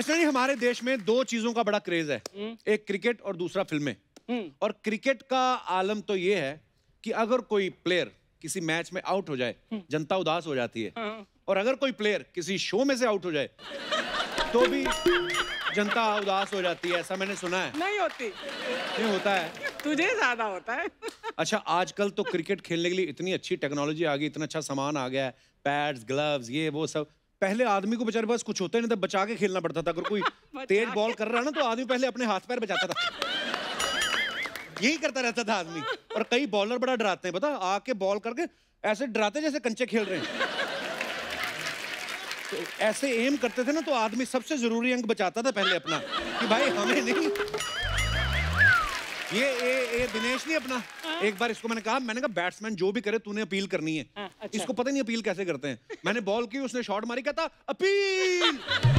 अच्छा जी, हमारे देश में दो चीजों का बड़ा क्रेज है, एक क्रिकेट और दूसरा फिल्में। और क्रिकेट का आलम तो ये है कि अगर कोई प्लेयर किसी मैच में आउट हो जाए, जनता उदास हो जाती है। और अगर कोई प्लेयर किसी शो में से आउट हो जाए तो भी जनता उदास हो जाती है, ऐसा मैंने सुना है। नहीं होती। नहीं होता है? तुझे ज्यादा होता है। अच्छा, आजकल तो क्रिकेट खेलने के लिए इतनी अच्छी टेक्नोलॉजी आ गई, इतना अच्छा सामान आ गया है, पैड्स, ग्लव्स, ये वो सब। पहले आदमी को बेचारे पास कुछ होता ही नहीं था, बचा के खेलना पड़ता था। अगर कोई तेज बॉल कर रहा है ना तो आदमी पहले अपने हाथ पैर बचाता था। यही करता रहता था आदमी। और कई बॉलर बड़ा डराते हैं, पता, आके बॉल करके ऐसे डराते जैसे कंचे खेल रहे हैं। तो ऐसे एम करते थे ना तो आदमी सबसे जरूरी अंग बचाता था पहले अपना, कि भाई हमें नहीं। ये दिनेश नहीं अपना, एक बार इसको मैंने कहा बैट्समैन जो भी करे तूने अपील करनी है। अच्छा। इसको पता नहीं अपील कैसे करते हैं। मैंने बॉल की, उसने शॉट मारी, कहता अपील।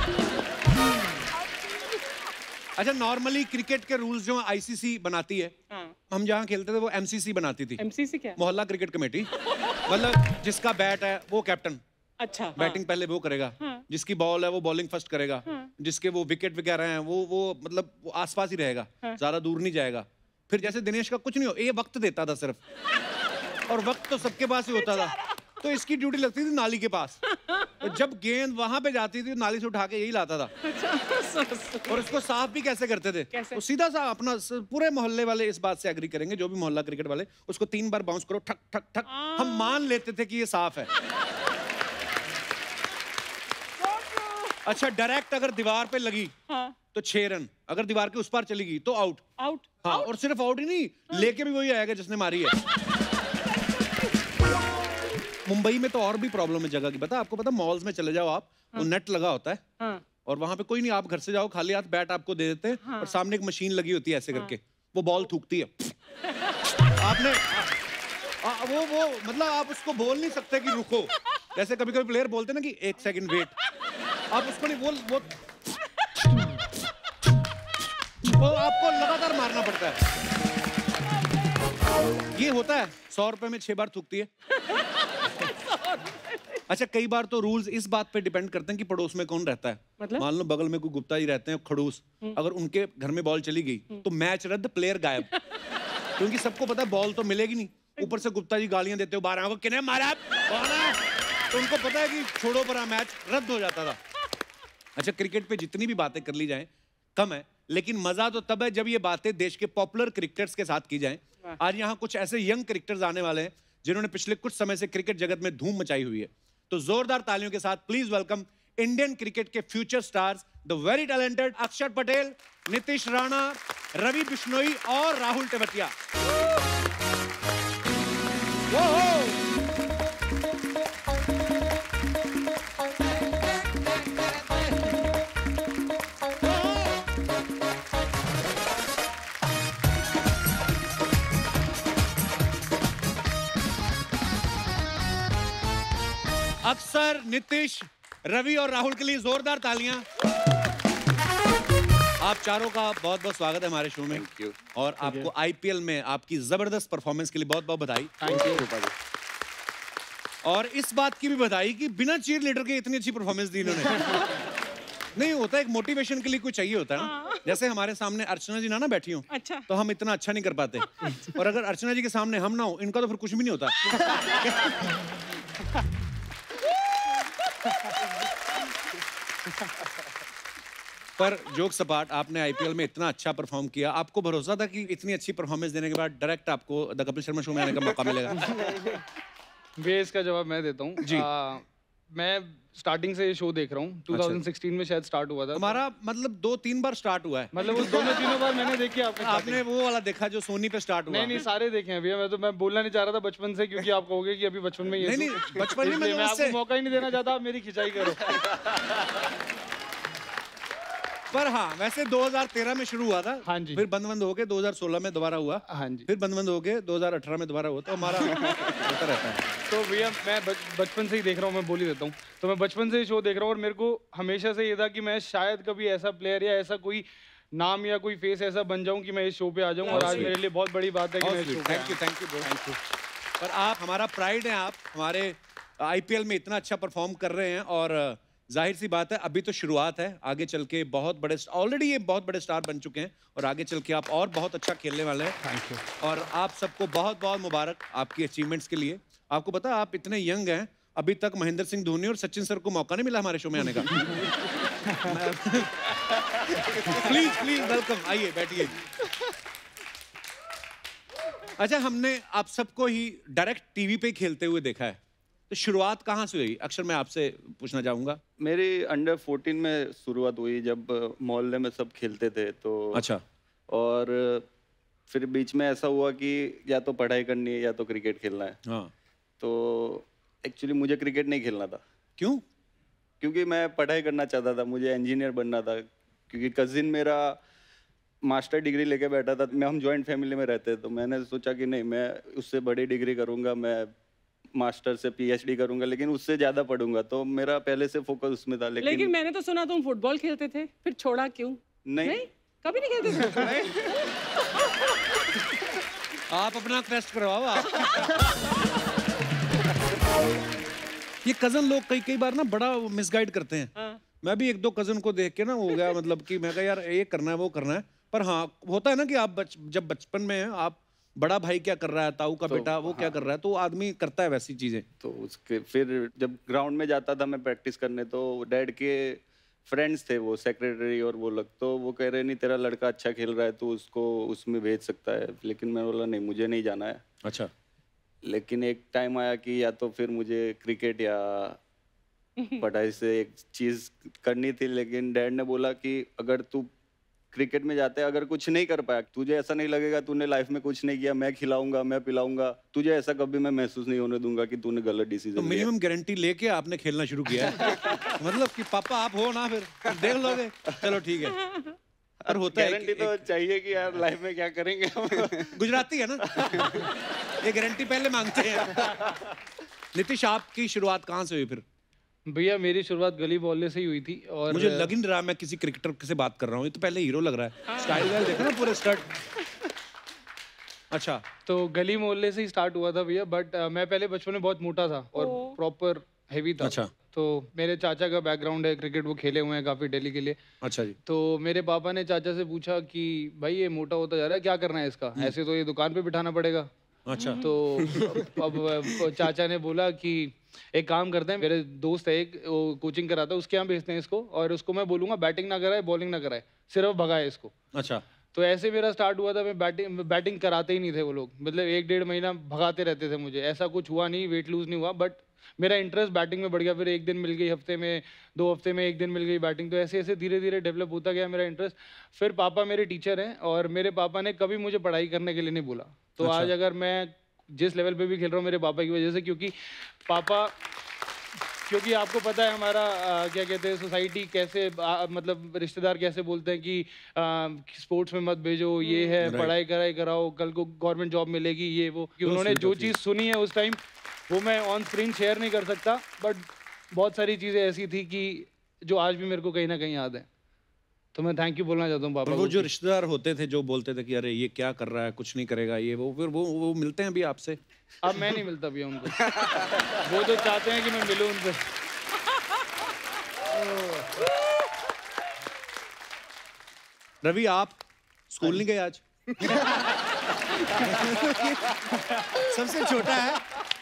अच्छा, नॉर्मली क्रिकेट के रूल्स जो आईसीसी बनाती है, हम जहाँ खेलते थे वो एमसीसी बनाती थी। एमसीसी क्या? मोहल्ला क्रिकेट कमेटी। मतलब जिसका बैट है वो कैप्टन, अच्छा, बैटिंग पहले वो करेगा। जिसकी बॉल है वो बॉलिंग फर्स्ट करेगा। जिसके वो विकेट वगैरह हैं वो मतलब वो आसपास ही रहेगा, ज्यादा दूर नहीं जाएगा। फिर जैसे दिनेश का कुछ नहीं हो, ये वक्त देता था सिर्फ, और वक्त तो सबके पास ही होता था। तो इसकी ड्यूटी लगती थी नाली के पास। तो जब गेंद वहां पे जाती थी नाली से उठा के यही लाता था। और इसको साफ भी कैसे करते थे? कैसे? तो सीधा सा अपना पूरे मोहल्ले वाले इस बात से एग्री करेंगे, जो भी मोहल्ला क्रिकेट वाले, उसको 3 बार बाउंस करो, ठक ठक ठक। हम मान लेते थे कि ये साफ है। अच्छा, डायरेक्ट अगर दीवार पे लगी तो 6 रन, अगर दीवार के उस पार चली गई तो आउट। आउट? हाँ, और सिर्फ आउट ही नहीं, लेके भी वही आएगा जिसने मारी है। मुंबई में तो और भी प्रॉब्लम है जगह की, पता आपको? पता, मॉल्स में चले जाओ आप, वो नेट लगा होता है और वहां पे कोई नहीं, आप घर से जाओ खाली हाथ, बैट आपको दे देते हैं और सामने एक मशीन लगी होती है ऐसे करके, वो बॉल थूकती है। आपने वो मतलब आप उसको बोल नहीं सकते कि रुको, जैसे कभी कभी प्लेयर बोलते ना कि 1 सेकंड वेट, आप उसको नहीं वो आपको लगातार मारना पड़ता है। ये होता है 100 रुपए में 6 बार थूकती है। अच्छा, कई बार तो रूल्स इस बात पे डिपेंड करते हैं कि पड़ोस में कौन रहता है। मतलब? मान लो बगल में कोई गुप्ता जी रहते हैं, खड़ूस, अगर उनके घर में बॉल चली गई तो मैच रद्द, प्लेयर गायब। क्योंकि सबको पता है बॉल तो मिलेगी नहीं, ऊपर से गुप्ता जी गालियां देते हो, 12 को किने मारा, तो उनको पता है कि छोड़ो परा, मैच रद्द हो जाता था। अच्छा, क्रिकेट पे जितनी भी बातें कर ली जाएं कम है, लेकिन मजा तो तब है जब ये बातें देश के पॉपुलर क्रिकेटर्स के साथ की जाएं। आज यहाँ कुछ ऐसे यंग क्रिकेटर्स आने वाले हैं जिन्होंने पिछले कुछ समय से क्रिकेट जगत में धूम मचाई हुई है। तो जोरदार तालियों के साथ प्लीज वेलकम इंडियन क्रिकेट के future stars, the very talented Akshar Patel, Nitish Rana, Ravi Bishnoi और राहुल तेवतिया। अक्षर, नीतीश, रवि और राहुल के लिए जोरदार तालियां। आप चारों का बहुत बहुत स्वागत है हमारे शो में। Thank you. और आपको आईपीएल में आपकी जबरदस्त परफॉर्मेंस के लिए बहुत बहुत बधाई। Thank you. और इस बात की भी बधाई कि बिना चीयर लीडर के इतनी अच्छी परफॉर्मेंस दी इन्होंने। नहीं होता, एक मोटिवेशन के लिए कोई चाहिए होता है ना। जैसे हमारे सामने अर्चना जी ना बैठी हो, अच्छा, तो हम इतना अच्छा नहीं कर पाते। और अगर अर्चना जी के सामने हम ना हो, इनका तो फिर कुछ भी नहीं होता। पर जोक सपाट, आपने आईपीएल में इतना अच्छा परफॉर्म किया, आपको भरोसा था कि इतनी अच्छी परफॉर्मेंस देने के बाद डायरेक्ट आपको द कपिल शर्मा शो में आने का मौका मिलेगा? भैया, इसका जवाब मैं देता हूँ जी। मैं स्टार्टिंग से ये शो देख रहा हूँ, 2016 में शायद स्टार्ट हुआ था। हमारा मतलब 2-3 बार स्टार्ट हुआ है, मतलब वो 2-3 बार मैंने देखी। आपने वो वाला देखा जो सोनी पे स्टार्ट हुआ? नहीं, सारे देखे हैं भैया। मैं बोलना नहीं चाह रहा था बचपन से, क्योंकि आप कहोगे कि अभी बचपन में ये नहीं, बचपन में मैं आपको मौका ही नहीं देना चाहता, आप मेरी खिंचाई करो। पर हाँ, वैसे 2013 में शुरू हुआ था। हाँ जी। फिर बंद हो के 2016 में दोबारा हुआ। हाँ जी। फिर बंद हो के 2018 में दोबारा हुआ। तो हमारा होता रहता है। तो भैया, मैं बचपन से ही देख रहा हूँ, मैं बोल ही देता हूँ। तो मैं बचपन से ही शो देख रहा हूँ और मेरे को हमेशा से ये था कि मैं शायद कभी ऐसा प्लेयर या ऐसा कोई नाम या कोई फेस ऐसा बन जाऊँ कि मैं इस शो पे आ जाऊँ। और आज मेरे लिए बहुत बड़ी बात है कि मैं थैंक यू। पर आप हमारा प्राइड हैं, आप हमारे आईपीएल में इतना अच्छा परफॉर्म कर रहे हैं और जाहिर सी बात है अभी तो शुरुआत है, आगे चल के बहुत बड़े, ऑलरेडी ये बहुत बड़े स्टार बन चुके हैं और आगे चल के आप और बहुत अच्छा खेलने वाले हैं। Thank you. और आप सबको बहुत बहुत मुबारक आपकी अचीवमेंट्स के लिए। आपको पता है आप इतने यंग हैं, अभी तक महेंद्र सिंह धोनी और सचिन सर को मौका नहीं मिला हमारे शो में आने का। प्लीज प्लीज वेलकम, आइए बैठिए। अच्छा, हमने आप सबको ही डायरेक्ट टीवी पे खेलते हुए देखा है, तो शुरुआत कहाँ से हुई? अक्षर, मैं आपसे पूछना चाहूंगा। मेरी अंडर 14 में शुरुआत हुई, जब मोहल्ले में सब खेलते थे तो। अच्छा। और फिर बीच में ऐसा हुआ कि या तो पढ़ाई करनी है या तो क्रिकेट खेलना है। हाँ। तो एक्चुअली मुझे क्रिकेट नहीं खेलना था। क्यों? क्योंकि मैं पढ़ाई करना चाहता था, मुझे इंजीनियर बनना था। क्योंकि कजिन मेरा मास्टर डिग्री लेके बैठा था, हम जॉइंट फैमिली में रहते, तो मैंने सोचा कि नहीं, मैं उससे बड़ी डिग्री करूँगा, मैं मास्टर से पीएचडी करूंगा, लेकिन उससे ज्यादा पढ़ूंगा। तो मेरा पहले से फोकस उसमें था। लेकिन मैंने तो सुना तुम फुटबॉल खेलते थे, फिर छोड़ा क्यों? नहीं, कभी नहीं खेलते थे? नहीं। आप अपना टेस्ट करवाओ आप। ये कजन लोग कई बार ना बड़ा मिसगाइड करते हैं। हाँ। मैं भी एक दो कजन को देख के ना हो गया, मतलब कि मैं कहा यार ये करना है वो करना है, पर हाँ होता है ना कि आप जब बचपन में हैं, आप बड़ा भाई क्या कर रहा है, ताऊ का बेटा वो क्या कर रहा है, तो आदमी करता है वैसी चीजें। तो उसके फिर जब ग्राउंड में जाता था मैं प्रैक्टिस करने, तो डैड के फ्रेंड्स थे वो सेक्रेटरी और वो लोग, तो वो कह रहे नहीं तेरा लड़का अच्छा खेल रहा है तो उसको उसमें भेज सकता है। लेकिन मैं बोला नहीं, मुझे नहीं जाना है। अच्छा। लेकिन एक टाइम आया कि या तो फिर मुझे क्रिकेट या पढ़ाई से एक चीज करनी थी। लेकिन डैड ने बोला कि अगर तू क्रिकेट में जाते हैं, अगर कुछ नहीं कर पाया, तुझे ऐसा नहीं लगेगा तूने लाइफ में कुछ नहीं किया, मैं खिलाऊंगा मैं पिलाऊंगा, तुझे ऐसा कभी मैं महसूस नहीं होने दूंगा कि तूने गलत डिसीजन तो मिनिमम गारंटी लेके आपने खेलना शुरू किया है। मतलब कि पापा आप हो ना, फिर देख लोगे, चलो ठीक है। पर होता है गारंटी तो चाहिए कि यार लाइफ में क्या करेंगे हम। गुजराती है ना, ये गारंटी पहले मांगते हैं। नीतीश, आपकी शुरुआत कहाँ से हुई फिर? भैया मेरी शुरुआत गली बॉल से ही हुई थी। और मुझे लग नहीं रहा मैं किसी क्रिकेटर से बात कर रहा हूँ, ये तो पहले हीरो लग रहा है। स्टाइल वाइल देखो ना, पूरे स्टड। अच्छा, तो गली मोहल्ले से ही स्टार्ट हुआ था भैया। बट मैं पहले बचपन में बहुत मोटा था और प्रॉपर हैवी था। अच्छा। तो मेरे चाचा का बैकग्राउंड है क्रिकेट, वो खेले हुए हैं काफी दिल्ली के लिए। अच्छा जी। तो मेरे पापा ने चाचा से पूछा कि भाई ये मोटा होता जा रहा है, क्या करना है इसका, ऐसे तो ये दुकान पे बिठाना पड़ेगा। अच्छा। तो अब चाचा ने बोला कि एक काम करते हैं, मेरे दोस्त है एक, वो कोचिंग कराता है, उसके यहाँ भेजते हैं इसको, और उसको मैं बोलूंगा बैटिंग ना कराए बॉलिंग ना कराए, सिर्फ भगाए इसको। अच्छा। तो ऐसे मेरा स्टार्ट हुआ था। मैं बैटिंग कराते ही नहीं थे वो लोग, मतलब 1-1.5 महीना भगाते रहते थे मुझे। ऐसा कुछ हुआ नहीं, वेट लूज नहीं हुआ, बट मेरा इंटरेस्ट बैटिंग में बढ़ गया। फिर एक दिन मिल गई हफ्ते में, 2 हफ्ते में एक दिन मिल गई बैटिंग। तो ऐसे ऐसे धीरे धीरे डेवलप होता गया मेरा इंटरेस्ट। फिर पापा मेरे टीचर हैं और मेरे पापा ने कभी मुझे पढ़ाई करने के लिए नहीं बोला। तो आज अगर मैं जिस लेवल पे भी खेल रहा हूँ मेरे पापा की वजह से, क्योंकि आपको पता है हमारा क्या कहते हैं सोसाइटी कैसे मतलब रिश्तेदार कैसे बोलते हैं कि स्पोर्ट्स में मत भेजो, ये है पढ़ाई कराओ, कल को गवर्नमेंट जॉब मिलेगी, ये वो। कि उन्होंने जो चीज़ सुनी है उस टाइम, वो मैं ऑन स्क्रीन शेयर नहीं कर सकता, बट बहुत सारी चीज़ें ऐसी थी कि जो आज भी मेरे को कहीं ना कहीं याद है। तो मैं थैंक यू बोलना चाहता हूँ पापा। वो जो रिश्तेदार होते थे जो बोलते थे कि अरे ये क्या कर रहा है, कुछ नहीं करेगा ये वो, फिर वो मिलते हैं अभी आपसे? अब मैं नहीं मिलता भैया उनको। वो तो चाहते हैं कि मैं मिलूं उनसे। रवि, आप स्कूल नहीं गए आज? सबसे छोटा है।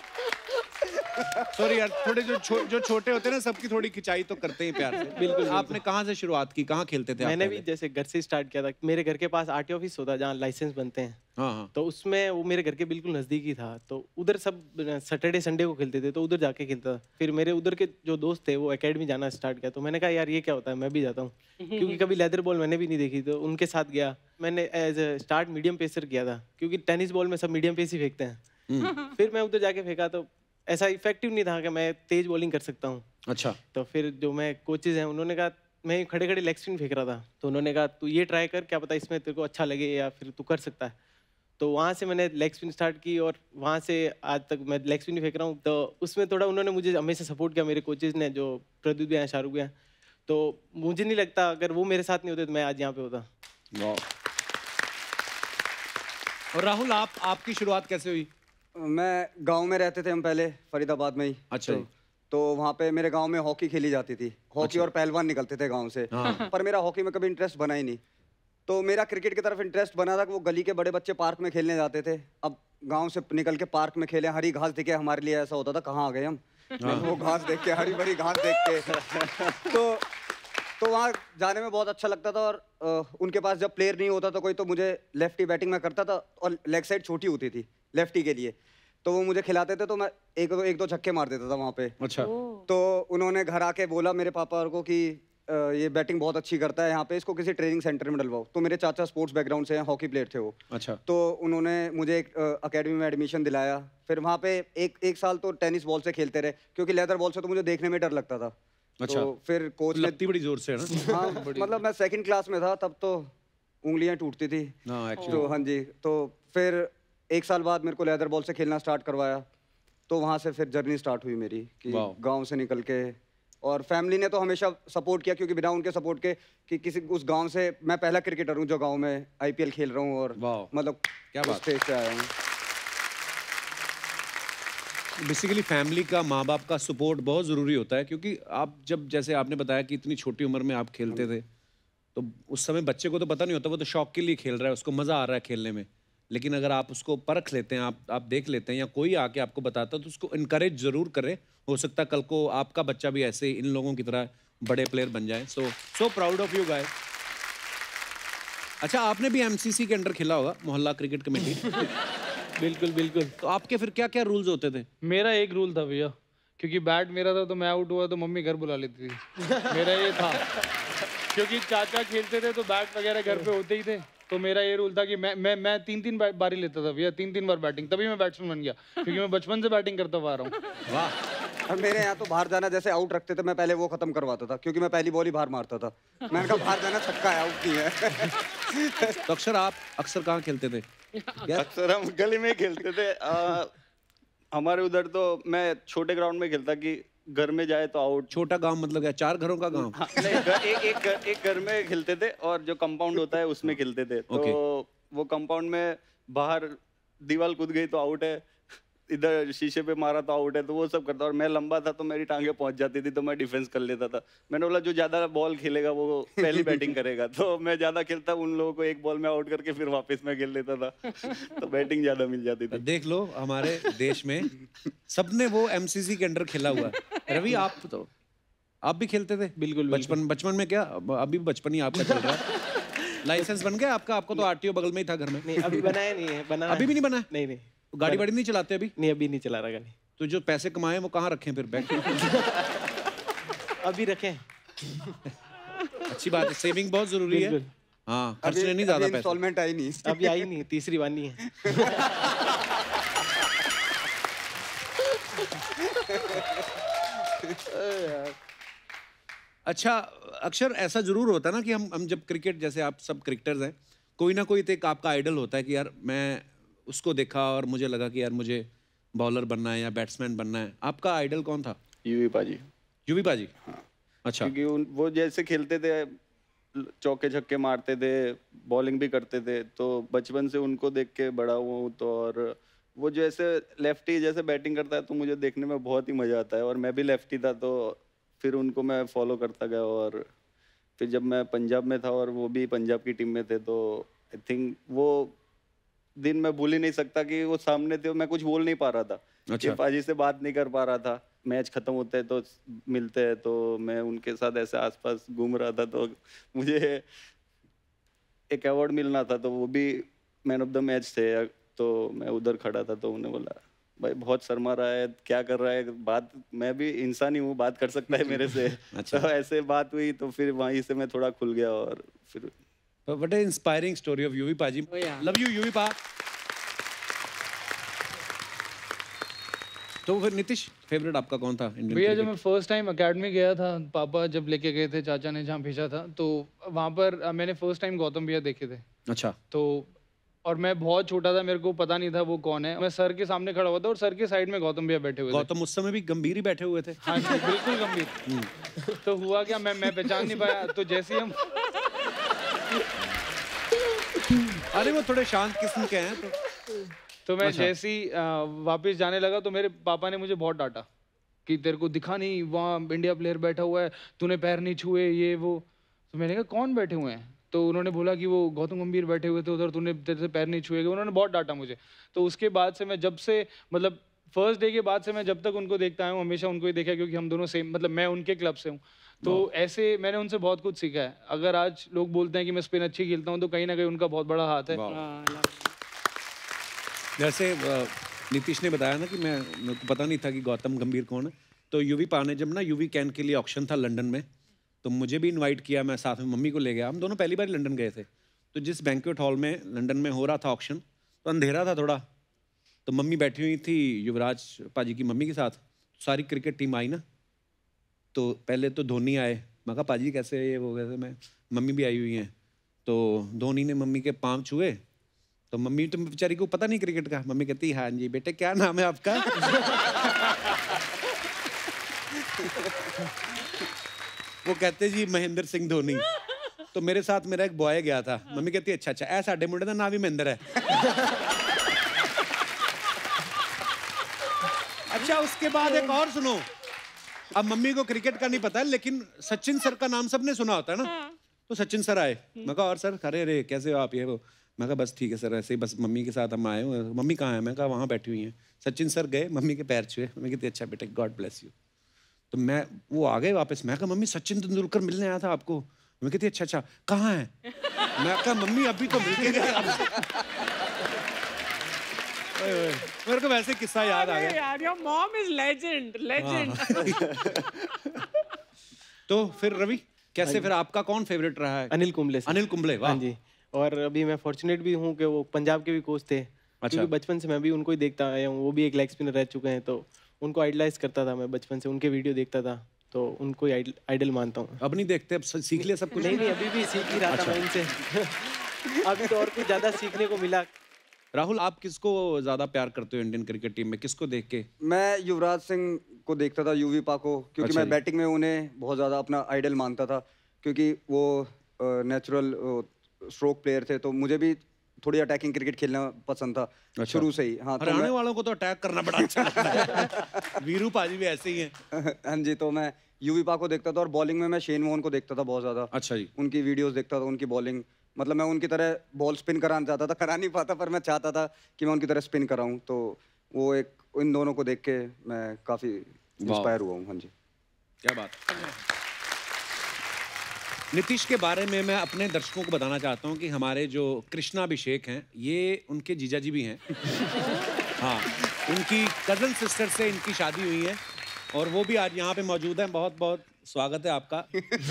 सॉरी यार, थोड़े जो छोटे होते हैं ना, सबकी थोड़ी खिंचाई तो करते हैं प्यार से। बिल्कुल। आपने कहाँ से शुरुआत की, कहाँ खेलते थे? मैंने भी जैसे घर से स्टार्ट किया था। मेरे घर के पास आरटीओ ऑफिस होता है जहाँ लाइसेंस बनते हैं। हाँ। तो उसमें वो मेरे घर के बिल्कुल नजदीक ही था, तो उधर सब सैटरडे संडे को खेलते थे, तो उधर जाके खेलता था। फिर मेरे उधर के जो दोस्त थे वो एकेडमी जाना स्टार्ट किया, तो मैंने कहा यार ये क्या होता है, मैं भी जाता हूँ। क्योंकि कभी लेदर बॉल मैंने भी नहीं देखी, तो उनके साथ गया। मैंने as a start medium pacer किया था, क्योंकि टेनिस बॉल में सब मीडियम पेस ही फेंकते हैं। फिर मैं उधर जाके फेंका तो ऐसा इफेक्टिव नहीं था कि मैं तेज बॉलिंग कर सकता हूँ। अच्छा। तो फिर जो मैं कोचेज हैं उन्होंने कहा, मैं खड़े खड़े लेग स्पिन फेंक रहा था, तो उन्होंने कहा तू ये ट्राई कर, क्या पता इसमें तेरे को अच्छा लगे या फिर तू कर सकता है। तो वहाँ से मैंने लेग स्पिन स्टार्ट की और वहाँ से आज तक मैं लेग स्पिन फेंक रहा हूँ। तो उसमें थोड़ा उन्होंने मुझे हमेशा सपोर्ट किया, मेरे कोचेज ने, जो प्रदीप भी हैं, शाहरुख भी हैं। तो मुझे नहीं लगता अगर वो मेरे साथ नहीं होते तो मैं आज यहाँ पे होता। और राहुल, आपकी शुरुआत कैसे हुई? मैं गांव में रहते थे हम पहले, फरीदाबाद में ही। अच्छा। तो वहाँ पे मेरे गांव में हॉकी खेली जाती थी। हॉकी और पहलवान निकलते थे गांव से। पर मेरा हॉकी में कभी इंटरेस्ट बना ही नहीं। तो मेरा क्रिकेट की तरफ इंटरेस्ट बना था कि वो गली के बड़े बच्चे पार्क में खेलने जाते थे। अब गांव से निकल के पार्क में खेले, हरी घास दिखे, हमारे लिए ऐसा होता था कहाँ आ गए हम। वो घास देख के, हरी भरी घास देख के तो वहाँ जाने में बहुत अच्छा लगता था। और उनके पास जब प्लेयर नहीं होता था कोई, तो मुझे लेफ्टी बैटिंग में करता था और लेग साइड छोटी होती थी लेफ्टी के लिए, तो वो मुझे खिलाते थे, तो मैं एक दो छक्के मार देता था वहाँ पे। अच्छा। तो उन्होंने घर आके बोला मेरे पापा को कि ये बैटिंग बहुत अच्छी करता है, यहाँ पे इसको किसी ट्रेनिंग सेंटर में डलवाओ। तो मेरे चाचा स्पोर्ट्स बैकग्राउंड से हैं, हॉकी प्लेयर थे वो। अच्छा। तो उन्होंने मुझे एक अकेडमी में एडमिशन दिलाया। फिर वहाँ पे एक साल तो टेनिस बॉल से खेलते रहे, क्योंकि लेदर बॉल से तो मुझे देखने में डर लगता था। अच्छा। तो फिर कोच ने लगती बड़ी जोर से है ना। हाँ, मतलब मैं 2nd क्लास में था तब, तो उंगलियां टूटती थी। तो हाँ जी, तो फिर 1 साल बाद मेरे को लेदर बॉल से खेलना स्टार्ट करवाया। तो वहाँ से फिर जर्नी स्टार्ट हुई मेरी कि गांव से निकल के। और फैमिली ने तो हमेशा सपोर्ट किया, क्योंकि बिना उनके सपोर्ट के कि किसी उस गांव से मैं पहला क्रिकेटर हूँ जो गांव में IPL खेल रहा हूँ। और मतलब क्या बात, स्टेज से आया हूँ। बेसिकली फैमिली का, माँ बाप का सपोर्ट बहुत ज़रूरी होता है, क्योंकि आप जब, जैसे आपने बताया कि इतनी छोटी उम्र में आप खेलते थे, तो उस समय बच्चे को तो पता नहीं होता, वो तो शौक के लिए खेल रहा है, उसको मज़ा आ रहा है खेलने में। लेकिन अगर आप उसको परख लेते हैं, आप देख लेते हैं, या कोई आके आपको बताता है, तो उसको इनकरेज ज़रूर करें। हो सकता है कल को आपका बच्चा भी ऐसे इन लोगों की तरह बड़े प्लेयर बन जाए। So proud of you guys. अच्छा, आपने भी MCC के अंडर खेला होगा, मोहल्ला क्रिकेट कमेटी। बिल्कुल बिल्कुल। तो आपके फिर क्या क्या रूल्स होते थे? मेरा एक रूल था भैया, क्योंकि बैट मेरा था, तो मैं आउट हुआ तो मम्मी घर बुला लेती थी। मेरा ये था, क्योंकि चाचा खेलते थे तो बैट वगैरह घर पे होते ही थे। तो मेरा ये रूल था कि मैं 3 बारी लेता था भैया, 3 बार बैटिंग, तभी मैं बैट्समैन बन गया, क्योंकि मैं बचपन से बैटिंग करता हुआ आ रहा हूँ। वाह। अब मेरे यहाँ तो बाहर जाना जैसे आउट रखते थे, मैं पहले वो खत्म करवाता था, क्योंकि मैं पहली बॉल ही बाहर मारता था। मैंने कहा बाहर जाना छक्का है, आउट नहीं है। तो अक्षर, आप अक्सर कहाँ खेलते थे? अक्सर हम गली में खेलते थे। हमारे उधर तो मैं छोटे ग्राउंड में खेलता कि घर में जाए तो आउट। छोटा गांव मतलब क्या, 4 घरों का गांव? हाँ, नहीं, एक घर में खेलते थे, और जो कंपाउंड होता है उसमें खेलते थे। तो वो कंपाउंड में बाहर दीवार कूद गई तो आउट है, इधर शीशे पे मारा तो आउट है, तो वो सब करता। और मैं लंबा था तो मेरी टांगे पहुंच जाती थी, तो मैं डिफेंस कर लेता था। मैंने बोला जो ज्यादा बॉल खेलेगा वो पहली बैटिंग करेगा, तो मैं ज्यादा खेलता, उन लोगों को एक बॉल में आउट करके फिर वापस मैं खेल लेता था। तो बैटिंग ज्यादा मिल जाती थी। देख लो, हमारे देश में सबने वो MCC के अंडर खेला हुआ है। रवि, आप भी खेलते थे? बिल्कुल। बचपन में क्या, अभी बचपन ही आपका चल रहा है। लाइसेंस बन गया आपका? आपको तो RTO बगल में ही था घर में। नहीं, अभी बनाया नहीं है। बना अभी भी नहीं बना? नहीं। गाड़ी वाड़ी नहीं चलाते अभी? नहीं, अभी नहीं चला रहा गाड़ी। तो जो पैसे कमाए वो कहाँ रखें फिर? बैंक? अभी रखें। अच्छी बात है, सेविंग बहुत जरूरी है। हाँ, खर्चने नहीं ज्यादा पैसे। इंस्टॉलमेंट आई नहीं, अभी आई नहीं, तीसरी वानी है। अच्छा अक्षर, ऐसा जरूर होता है ना कि हम जब क्रिकेट, जैसे आप सब क्रिकेटर्स हैं, कोई ना कोई तो एक आपका आइडल होता है कि यार मैं उसको देखा और मुझे लगा कि यार मुझे बॉलर बनना है या बैट्समैन बनना है। आपका आइडल कौन था? यूवी पाजी। यूवी पाजी? हाँ। अच्छा। क्योंकि वो जैसे खेलते थे, चौके छक्के मारते थे, बॉलिंग भी करते थे, तो बचपन से उनको देख के बड़ा हुआ हूँ। तो और वो जैसे लेफ्टी जैसे बैटिंग करता है तो मुझे देखने में बहुत ही मज़ा आता है, और मैं भी लेफ्टी था, तो फिर उनको मैं फॉलो करता गया। और फिर जब मैं पंजाब में था और वो भी पंजाब की टीम में थे, तो आई थिंक वो दिन मैं भूल ही नहीं सकता कि वो सामने थे, मैं कुछ बोल नहीं पा रहा था। अच्छा। पाजी से बात नहीं कर पा रहा था, मैच खत्म होते हैं तो मिलते हैं, तो मैं उनके साथ ऐसे आसपास घूम रहा था, तो मुझे एक अवार्ड मिलना था, तो वो भी मैन ऑफ द मैच थे। तो मैं उधर खड़ा था, तो उन्हें बोला भाई बहुत शर्मा रहा है, क्या कर रहा है, बात, मैं भी इंसान ही हूँ, बात कर सकता है मेरे से। अच्छा। तो ऐसे बात हुई, तो फिर वहीं से मैं थोड़ा खुल गया। और फिर what a inspiring story of Yuvi पाजी। लव यू यूवी पा। तो फिर नीतीश, फेवरेट आपका कौन था इंडियन? भैया जब मैं फर्स्ट टाइम एकेडमी गया था, पापा जब लेके गए थे, चाचा ने जहाँ भेजा था, तो वहाँ पर मैंने फर्स्ट टाइम गौतम भैया देखे थे। अच्छा। तो और मैं बहुत छोटा था, मेरे को पता नहीं था वो कौन है। मैं सर के सामने खड़ा हुआ था और सर के साइड में गौतम भैया बैठे हुए थे। गौतम उस समय भी गंभीर ही बैठे हुए थे। हाँ जी, बिल्कुल गंभीर। तो हुआ क्या, मैं पहचान नहीं पाया। तो जैसे हम अरे वो थोड़े शांत किस्म के हैं, तो मैं जैसे ही वापस जाने लगा, तो मेरे पापा ने मुझे बहुत डांटा कि तेरे को दिखा नहीं वहाँ इंडिया प्लेयर बैठा हुआ है, तूने पैर नहीं छुए ये वो। तो मैंने कहा कौन बैठे हुए हैं? तो उन्होंने बोला कि वो गौतम गंभीर बैठे हुए थे उधर, तूने तेरे से पैर नहीं छुए। उन्होंने बहुत डांटा मुझे। तो उसके बाद से मैं जब से मतलब फर्स्ट डे के बाद से मैं जब तक उनको देखता आया हूँ हमेशा उनको ही देखा, क्योंकि हम दोनों सेम मतलब मैं उनके क्लब से हूँ। तो ऐसे मैंने उनसे बहुत कुछ सीखा है। अगर आज लोग बोलते हैं कि मैं स्पिन अच्छी खेलता हूँ तो कहीं ना कहीं उनका बहुत बड़ा हाथ है। जैसे नीतीश ने बताया ना कि मेरे को पता नहीं था कि गौतम गंभीर कौन है। तो यूवी पा ने जब ना यूवी कैन के लिए ऑक्शन था लंदन में, तो मुझे भी इनवाइट किया, मैं साथ में मम्मी को ले गया। हम दोनों पहली बार लंदन गए थे। तो जिस बैंक्वेट हॉल में लंदन में हो रहा था ऑक्शन, तो अंधेरा था थोड़ा, तो मम्मी बैठी हुई थी युवराज पाजी की मम्मी के साथ। सारी क्रिकेट टीम आई ना, तो पहले तो धोनी आए। मैं कहा पाजी कैसे ये वो कैसे, मैं मम्मी भी आई हुई हैं। तो धोनी ने मम्मी के पाँव छुए, तो मम्मी तो बेचारी को पता नहीं क्रिकेट का। मम्मी कहती हाँ जी बेटे क्या नाम है आपका? वो कहते जी महेंद्र सिंह धोनी। तो मेरे साथ मेरा एक बॉय गया था। मम्मी कहती अच्छा अच्छा ऐ साडे मुंडे दा नाम भी महेंद्र है। अच्छा उसके बाद एक और सुनो। अब मम्मी को क्रिकेट का नहीं पता है, लेकिन सचिन सर का नाम सबने सुना होता है ना। तो सचिन सर आए। मैं कहा और सर अरे रे कैसे हो आप ये वो। मैं कहा बस ठीक है सर, ऐसे ही बस मम्मी के साथ हम आए हुए। मम्मी कहाँ है? मैं कहा वहाँ बैठी हुई हैं। सचिन सर गए, मम्मी के पैर छुए। मम्मी कहती अच्छा बेटे गॉड ब्लेस यू। तो मैं वो आ गए वापस। मैं कहा मम्मी सचिन तेंदुलकर मिलने आया था आपको। मैं कहती अच्छा अच्छा कहाँ है? मैं कहा मम्मी अभी तो मिल के गया। मेरे को वैसे किस्सा याद आ गया यार। Your mom is legend legend. तो फिर रवि कैसे, फिर आपका कौन फेवरेट रहा है? अनिल कुंबले। अनिल कुंबले, वाह। हाँ जी। और अभी मैं फॉर्चुनेट भी हूँ कि वो पंजाब के भी कोच थे। क्योंकि बचपन से मैं भी उनको ही देखता आया हूँ। वो भी एक लेग स्पिनर रह चुके हैं, तो उनको आइडलाइज करता था मैं बचपन से। उनके वीडियो देखता था, तो उनको ही आइडल मानता हूँ। अब नहीं देखते, अब सीख लिया सब कुछ? नहीं अभी भी सीख ही रहा था मैं उनसे। अभी तो और कुछ ज्यादा सीखने को मिला। राहुल आप किसको ज्यादा प्यार करते हो इंडियन क्रिकेट टीम में, किसको देख के? मैं युवराज सिंह को देखता था, यूवी पा को, क्योंकि मैं बैटिंग में उन्हें बहुत ज़्यादा अपना आइडल मानता था। क्योंकि वो नेचुरल स्ट्रोक प्लेयर थे, तो मुझे भी थोड़ी अटैकिंग क्रिकेट खेलना पसंद था शुरू से ही। हाँ, तो हरियाणा वालों को तो अटैक करना बड़ा अच्छा लगता है। वीरू पाजी भी ऐसे ही हैं। हाँ जी, तो मैं यूवी पा को देखता था। और बॉलिंग में मैं शेन वॉर्न को देखता था बहुत ज़्यादा। अच्छा जी। उनकी वीडियोस देखता था, उनकी बॉलिंग। मतलब मैं उनकी तरह बॉल स्पिन कराना चाहता था, करा नहीं पाता, पर मैं चाहता था कि मैं उनकी तरह स्पिन कराऊं। तो वो एक इन दोनों को देख के मैं काफ़ी इंस्पायर हुआ हूँ। हाँ जी, क्या बात। नीतीश के बारे में मैं अपने दर्शकों को बताना चाहता हूँ कि हमारे जो कृष्णा अभिषेक हैं, ये उनके जीजा जी भी हैं। हाँ, उनकी कजन सिस्टर से इनकी शादी हुई है, और वो भी आज यहाँ पे मौजूद हैं। बहुत बहुत स्वागत है आपका।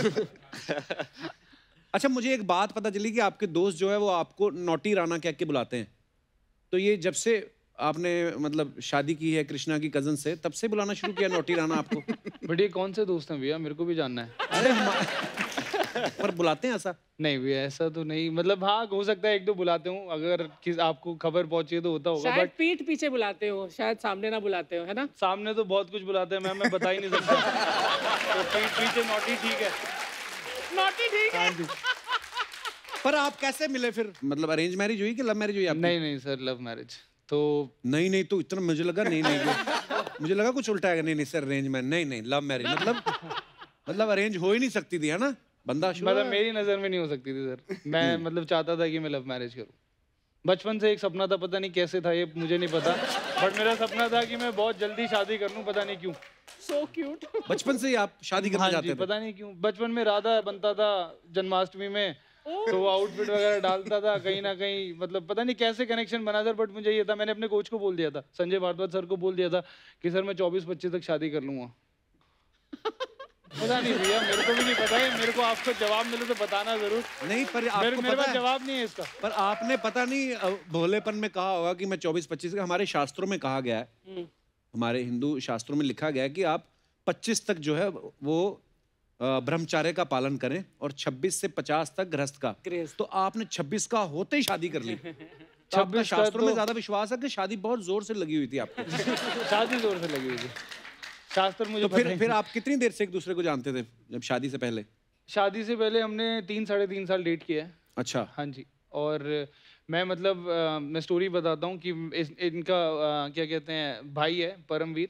अच्छा मुझे एक बात पता चली कि आपके दोस्त जो है वो आपको नॉटी राणा कह के बुलाते हैं। तो ये जब से आपने मतलब शादी की है कृष्णा की कजन से, तब से बुलाना शुरू किया नॉटी राणा आपको? बट ये कौन से दोस्त हैं भैया, मेरे को भी जानना है। अरे पर बुलाते हैं ऐसा? नहीं भैया ऐसा तो नहीं, मतलब हाँ हो सकता है एक दो बुलाते हूँ, अगर किस आपको खबर पहुंची है तो होता होगा। शायद पीठ पीछे बुलाते हो, शायद सामने ना बुलाते हो, है ना? सामने तो बहुत कुछ बुलाते हैं मैम, मैं बता ही नहीं सकता। तो पीठ पीछे नॉटी ठीक है। नॉटी ठीक है। पर आप कैसे मिले फिर? मतलब अरेंज मैरिज हुई कि लव मैरिज हुई आपकी? नहीं सर, लव मैरिज। तो नहीं तो इतना मुझे लगा मुझे लगा कुछ उल्टा है। नहीं सर अरेंज मैरिज नहीं लव मैरिज। मतलब अरेंज हो ही नहीं सकती थी, है ना? बंदा मतलब मेरी नजर में नहीं हो सकती थी सर। मैं मतलब चाहता था कि मैं लव मैरिज करूं। बचपन से एक सपना था, पता नहीं कैसे था ये मुझे नहीं पता, बट मेरा सपना था कि मैं बहुत जल्दी शादी कर लूं, पता नहीं क्यों। So cute। बचपन से ही आप शादी करना चाहते थे? पता नहीं क्यों। बचपन में राधा बनता था जन्माष्टमी में, तो वो आउटफिट वगैरह डालता था कहीं ना कहीं, मतलब पता नहीं कैसे कनेक्शन बना सर। बट मुझे ये था, मैंने अपने कोच को बोल दिया था, संजय भारद्वाज सर को बोल दिया था कि सर मैं 24-25 तक शादी कर लूंगा। पता नहीं भैया, मेरे को भी नहीं पता है। मेरे को आपको जवाब मिले तो बताना जरूर। नहीं पर आपको मेरे पास जवाब नहीं है इसका। पर आपने पता नहीं भोलेपन में कहा होगा कि मैं 24-25 का। हमारे शास्त्रों में कहा गया है, हमारे हिंदू शास्त्रों में लिखा गया है कि आप 25 तक जो है वो ब्रह्मचार्य का पालन करें, और 26 से 50 तक गृहस्थ का। तो आपने 26 का होते ही शादी कर ली। 26 शास्त्रों में ज्यादा विश्वास है कि शादी बहुत जोर से लगी हुई थी आपको? शादी जोर से लगी हुई थी, शास्त्र मुझे तो फिर आप कितनी देर से एक दूसरे को जानते थे जब शादी से पहले? शादी से पहले हमने 3-3.5 साल डेट किया है। अच्छा। हाँ जी। और मैं मतलब मैं स्टोरी बताता हूँ कि इनका क्या कहते हैं भाई है परमवीर,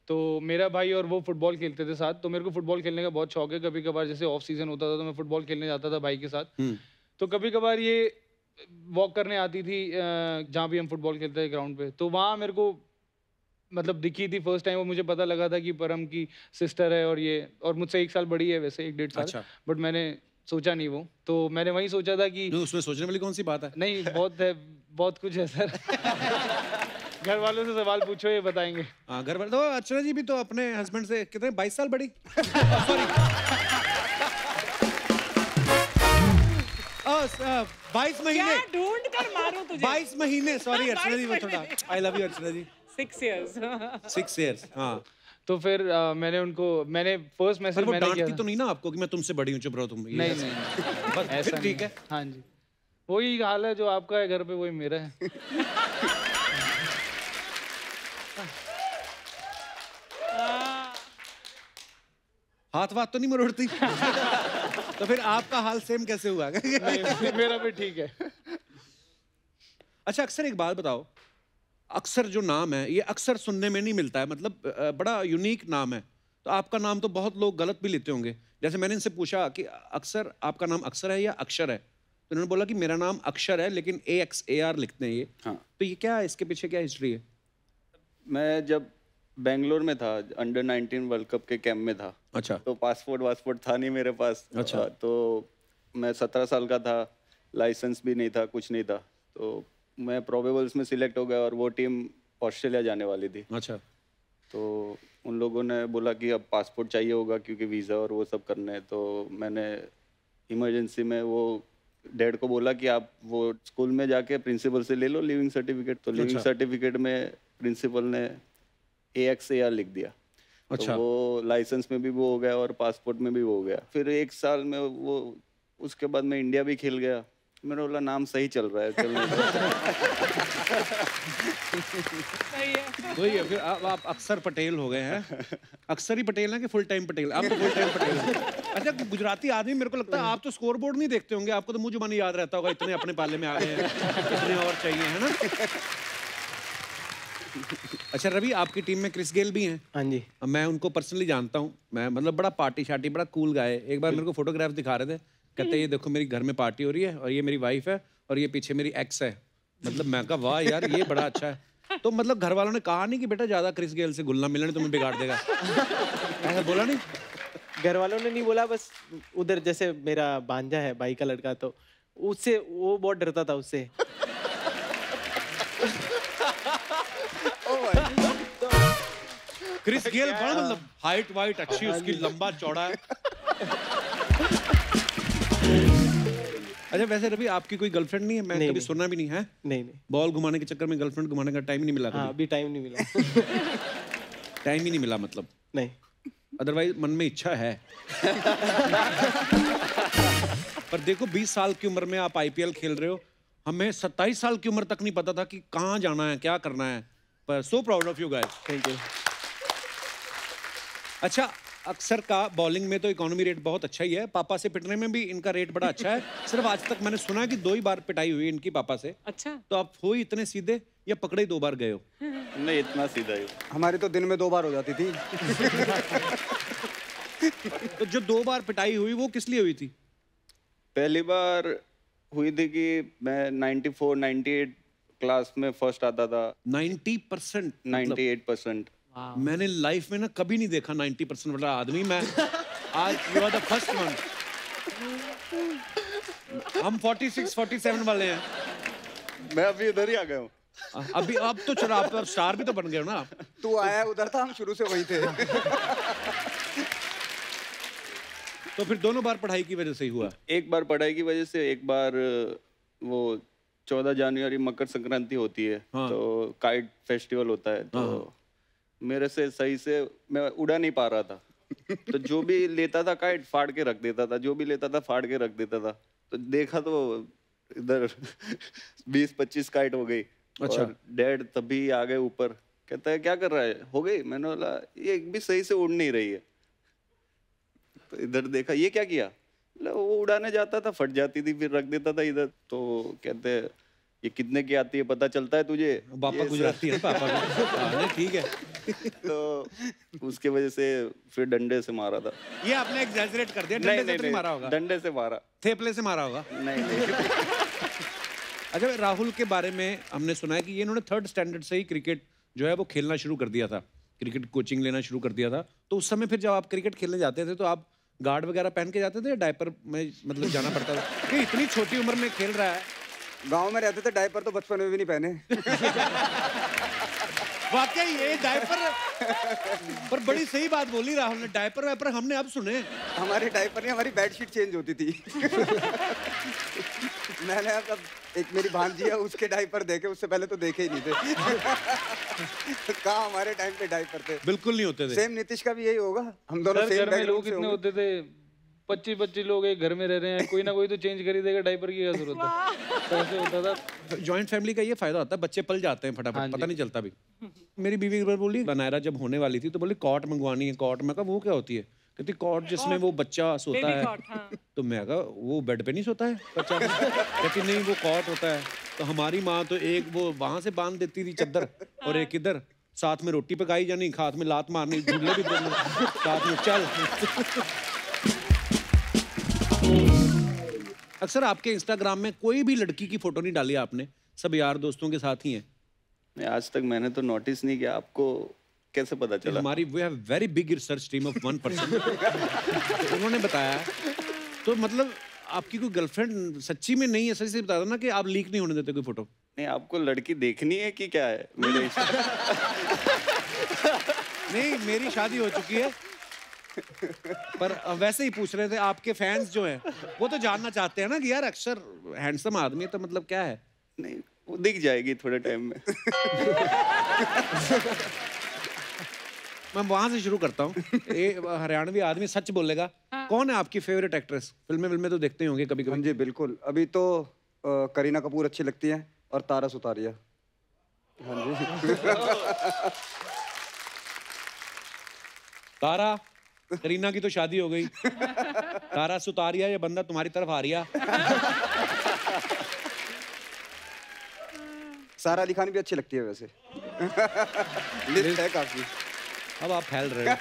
तो मेरा भाई और वो फुटबॉल खेलते थे साथ, तो मेरे को फुटबॉल खेलने का बहुत शौक है। कभी कभार जैसे ऑफ सीजन होता था तो मैं फुटबॉल खेलने जाता था भाई के साथ। तो कभी कभार ये वॉक करने आती थी जहाँ भी हम फुटबॉल खेलते थे ग्राउंड पे, तो वहाँ मेरे को मतलब दिखी थी फर्स्ट टाइम। वो मुझे पता लगा था कि परम की सिस्टर है, और मुझसे 1 साल बड़ी है वैसे, 1-1.5 साल। अच्छा। बट मैंने सोचा नहीं वो, तो मैंने वही सोचा था कि उसमें सोचने वाली कौन सी बात है? नहीं, बहुत है, बहुत कुछ है सर। घर वालों से सवाल पूछो, ये बताएंगे। हाँ, घर वाले तो अर्चना जी भी तो अपने हस्बैंड से कितने 22 साल बड़ी। सॉरी 22 महीने। क्या ढूंढ कर मारूं तुझे? 22 महीने, सॉरी अर्चना जी, वो थोड़ा I love you Archana ji. 6 years। 6 years, हाँ। तो फिर मैंने फर्स्ट मैसेज वो मैंने किया डांटती था। तो नहीं ना आपको कि मैं तुमसे बड़ी हूँ, चुप रहो तुम? नहीं नहीं, बस ऐसा फिर ठीक है। हाँ जी, वही हाल है जो आपका है घर पे, वही मेरा है। हाथ वाथ तो नहीं मरोड़ती? तो फिर आपका हाल सेम कैसे हुआ? नहीं, मेरा भी ठीक है। अच्छा, अक्सर एक बात बताओ, अक्सर जो नाम है ये अक्सर सुनने में नहीं मिलता है, मतलब बड़ा यूनिक नाम है। तो आपका नाम तो बहुत लोग गलत भी लेते होंगे। जैसे मैंने इनसे पूछा कि अक्सर, आपका नाम अक्सर है या अक्षर है, तो इन्होंने बोला कि मेरा नाम अक्षर है लेकिन AXAR लिखते हैं ये। हाँ। तो ये क्या है, इसके पीछे क्या हिस्ट्री है? मैं जब बेंगलोर में था, अंडर 19 वर्ल्ड कप के कैंप में था। अच्छा। तो पासपोर्ट था नहीं मेरे पास। अच्छा। तो मैं 17 साल का था, लाइसेंस भी नहीं था, कुछ नहीं था। तो मैं प्रोबेबल्स में सिलेक्ट हो गया और वो टीम ऑस्ट्रेलिया जाने वाली थी। अच्छा। तो उन लोगों ने बोला कि अब पासपोर्ट चाहिए होगा क्योंकि वीज़ा और वो सब करने हैं। तो मैंने इमरजेंसी में वो डैड को बोला कि आप वो स्कूल में जाके प्रिंसिपल से ले लो लिविंग सर्टिफिकेट। तो लिविंग सर्टिफिकेट में प्रिंसिपल ने AXAR लिख दिया। अच्छा। तो वो लाइसेंस में भी वो हो गया और पासपोर्ट में भी वो हो गया। फिर 1 साल में वो, उसके बाद मैं इंडिया भी खेल गया। मैंने बोला नाम सही चल रहा है, चलने दो। सही है। वही है, फिर आप अक्सर पटेल हो गए हैं। अक्सर ही पटेल हैं कि फुल टाइम पटेल? आप तो फुल टाइम पटेल हैं। अच्छा, गुजराती आदमी मेरे को लगता है आप तो स्कोर बोर्ड नहीं देखते होंगे, आपको तो मुंह जुबानी याद रहता होगा, इतने अपने पाले में आ गए हैं, इतने और चाहिए, है ना? अच्छा रवि, आपकी टीम में क्रिस गेल भी हैं? हाँ जी। मैं उनको पर्सनली जानता हूँ, मैं मतलब बड़ा पार्टी शार्टी, बड़ा कूल गाय। एक बार मेरे को फोटोग्राफ दिखा रहे थे, कहते ये देखो मेरी घर में पार्टी हो रही है और ये मेरी वाइफ है और ये पीछे मेरी एक्स है। मतलब मैं कहा वाह यार, ये बड़ा अच्छा है। तो मतलब घर वालों ने कहा नहीं कि बेटा ज्यादा क्रिस गेल से घुलना मिलना तुम्हें बिगाड़ देगा? ऐसा बोला नहीं? घर वालों ने नहीं बोला, बस उधर जैसे मेरा भांजा है, भाई का लड़का, तो उससे वो बहुत डरता था उससे। क्रिस गेल बड़ा मतलब हाइट वाइट अच्छी, उसकी लंबा चौड़ा है। अच्छा वैसे रवि, आपकी कोई गर्लफ्रेंड नहीं है? मैं कभी सुना भी नहीं है। नहीं नहीं। बॉल घुमाने के चक्कर में गर्लफ्रेंड घुमाने का टाइम नहीं मिला? हाँ, अभी टाइम नहीं मिला। टाइम ही नहीं मिला मतलब? नहीं। अदरवाइज मन में इच्छा है। पर देखो 20 साल की उम्र में आप IPL खेल रहे हो, हमें 27 साल की उम्र तक नहीं पता था कि कहाँ जाना है, क्या करना है। पर so proud of you guys. Thank you. अच्छा, अक्सर का बॉलिंग में तो इकोनॉमी रेट बहुत अच्छा ही है, पापा से पिटने में भी इनका रेट बड़ा अच्छा है। सिर्फ आज तक मैंने सुना है कि 2 ही बार पिटाई हुई इनकी पापा से। अच्छा। तो आप हो ही इतने सीधे या पकड़े ही 2 बार गए हो? नहीं, इतना सीधा ही। हमारी तो दिन में 2 बार हो जाती थी। तो जो 2 बार पिटाई हुई वो किस लिए हुई थी? पहली बार हुई थी कि मैं 94-98 क्लास में फर्स्ट आता था। 90%? 98%। मैंने लाइफ में ना कभी नहीं देखा 90% वाला आदमी। मैं आज you are the first one. हम 46-47 वाले हैं। मैं अभी इधर ही आ गया हूँ। अभी अब तो चलो, आप स्टार भी तो बन गए हो ना। तू आया उधर था, हम शुरू से वही थे। तो फिर दोनों बार पढ़ाई की वजह से ही हुआ? एक बार पढ़ाई की वजह से, एक बार वो 14 जनवरी मकर संक्रांति होती है। हाँ। तो काइट फेस्टिवल होता है। तो मेरे से सही से मैं उड़ा नहीं पा रहा था। तो जो भी लेता था काइट फाड़ के रख देता था, जो भी लेता था फाड़ के रख देता था। तो देखा तो इधर 20-25 काइट हो गई। अच्छा। और डैड तभी आ गए ऊपर, कहता है क्या कर रहा है? हो गई? मैंने बोला ये एक भी सही से उड़ नहीं रही है। तो इधर देखा, ये क्या किया? वो उड़ाने जाता था, फट जाती थी, फिर रख देता था इधर। तो कहते ये कितने की आती है पता चलता है तुझे? पापा ये गुजराती है ना पापा का। नहीं ठीक है। तो उसके वजह से फिर डंडे से मारा था। ये आपने एग्जैजरेट कर दिया, डंडे से तो नहीं मारा होगा। डंडे से मारा। थेपले से मारा होगा। नहीं। अच्छा, राहुल के बारे में हमने सुना है कि ये इन्होंने 3rd स्टैंडर्ड से ही क्रिकेट जो है वो खेलना शुरू कर दिया था, क्रिकेट कोचिंग लेना शुरू कर दिया था। तो उस समय फिर जब आप क्रिकेट खेलने जाते थे तो आप गार्ड वगैरह पहन के जाते थे या डायपर में मतलब जाना पड़ता था? कि इतनी छोटी उम्र में खेल रहा है। गांव में रहते थे, डायपर तो बचपन में भी नहीं पहने। वाकई ये डायपर पर बड़ी सही बात बोली राहुल ने, डायपर वायपर हमने अब सुने। हमारे डायपर नहीं, हमारी बेडशीट चेंज होती थी। मैंने अब एक मेरी भांजी है, उसके डायपर देखे, उससे पहले तो देखे ही नहीं थे। कहाँ हमारे टाइम पे डायपर थे? बिल्कुल नहीं होते थे। सेम नीतीश का भी यही होगा, हम दोनों सेम घर में लोग कितने होते थे? 25 लोग एक घर में रह रहे हैं, कोई ना कोई तो चेंज कर ही देगा, डायपर की क्या जरूरत है? तो ऐसे होता था। जॉइंट फैमिली का ये फायदा होता है, बच्चे पल जाते हैं फटाफट, पता नहीं चलता भी। मेरी बीवी एक बार बोली, नायरा जब होने वाली थी तो बोली कॉट मंगवानी है। कॉट, मैं कहा वो क्या होती है? कहती कॉट जिसमें वो बच्चा सोता है। तो मैं कहा वो बेड पे नहीं सोता है बच्चा? कहती नहीं वो कॉट होता है। तो हमारी माँ तो एक वो वहां से बांध देती थी चद्दर और एक इधर, साथ में रोटी पकाई जानी, हाथ में लात मारनी, झूले भी साथ में चल। अक्सर आपके इंस्टाग्राम में कोई भी लड़की की फोटो नहीं डाली आपने, सब यार दोस्तों के साथ ही हैं। नहीं, आज तक मैंने तो नोटिस नहीं किया। आपको कैसे पता चला? हमारी we have very big research team of 1%। तो उन्होंने बताया, तो मतलब आपकी कोई गर्लफ्रेंड सच्ची में नहीं है? सच्ची से बता दो ना कि आप लीक नहीं होने देते कोई फोटो। नहीं, आपको लड़की देखनी है कि क्या है मेरे? नहीं, मेरी शादी हो चुकी है, पर वैसे ही पूछ रहे थे। आपके फैंस जो हैं वो तो जानना चाहते हैं ना कि यार अक्षर हैंडसम आदमी है, तो मतलब क्या है? नहीं, वो दिख जाएगी थोड़े टाइम में। मैं वहां से शुरू करता हूँ। हरियाणवी आदमी सच बोलेगा। कौन है आपकी फेवरेट एक्ट्रेस? फिल्में तो देखते ही होंगे कभी कभी। जी बिल्कुल, अभी तो करीना कपूर अच्छी लगती है और तारा सुतारिया। हाँ जी। तारा, करीना की तो शादी हो गई, तारा सुतारिया ये बंदा तुम्हारी तरफ आ रिया। सारा अली खान भी अच्छी लगती है वैसे। लिस्ट है काफी। अब आप फैल रहे हो।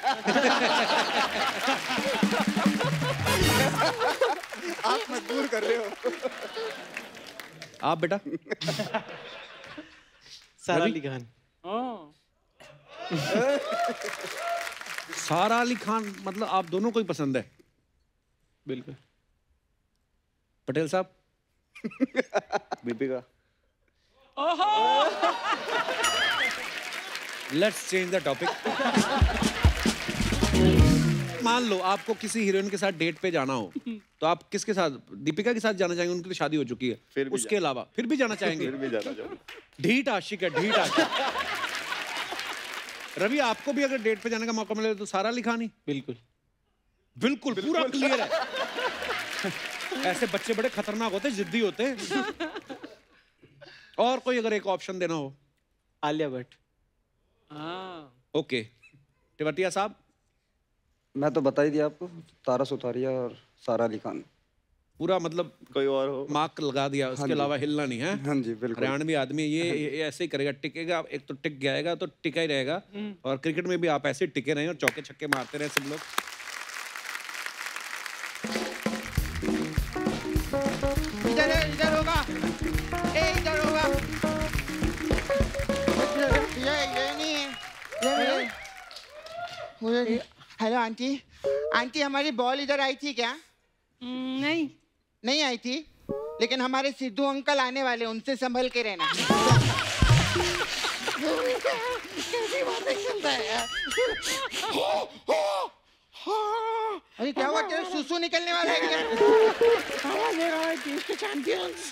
आप मजबूर कर रहे हो। आप बेटा? सारा अली खान। सारा अली खान, मतलब आप दोनों को ही पसंद है? बिल्कुल। पटेल साहब? Deepika. Let's change the topic. मान लो आपको किसी हीरोइन के साथ डेट पे जाना हो, तो आप किसके साथ? दीपिका के साथ जाना चाहेंगे? उनकी तो शादी हो चुकी है। फिर भी उसके अलावा फिर भी जाना चाहेंगे? फिर भी जाना चाहूंगा। ढीठ आशिक है, ढीठ आशिक। रवि, आपको भी अगर डेट पे जाने का मौका मिले तो सारा अली खान ही? बिल्कुल बिल्कुल पूरा क्लियर है। ऐसे बच्चे बड़े खतरनाक होते हैं, जिद्दी होते हैं। और कोई अगर एक ऑप्शन देना हो? आलिया भट्ट। ओके, टिवटिया साहब? मैं तो बता ही दिया आपको, तारा सुतारिया और सारा अली खान। पूरा मतलब कोई और हो? मार्क लगा दिया, उसके अलावा हिलना नहीं है। हाँ जी बिल्कुल। हरियाणवी आदमी ये ऐसे ही करेगा, टिकेगा, एक तो टिक जाएगा तो टिका ही रहेगा। और क्रिकेट में भी आप ऐसे टिके रहे और चौके छक्के मारते रहे सब लोग। इधर होगा, इधर होगा। ये नहीं है, ये हेलो आंटी, आंटी हमारी बॉल इधर आई थी क्या? नहीं आई थी, लेकिन हमारे सिद्धू अंकल आने वाले, उनसे संभल के रहना। कैसी बातें करता है यार। अरे क्या हुआ, तेरा सुसु निकलने वाला है क्या? आवाज दे रहा है देश के चैंपियंस।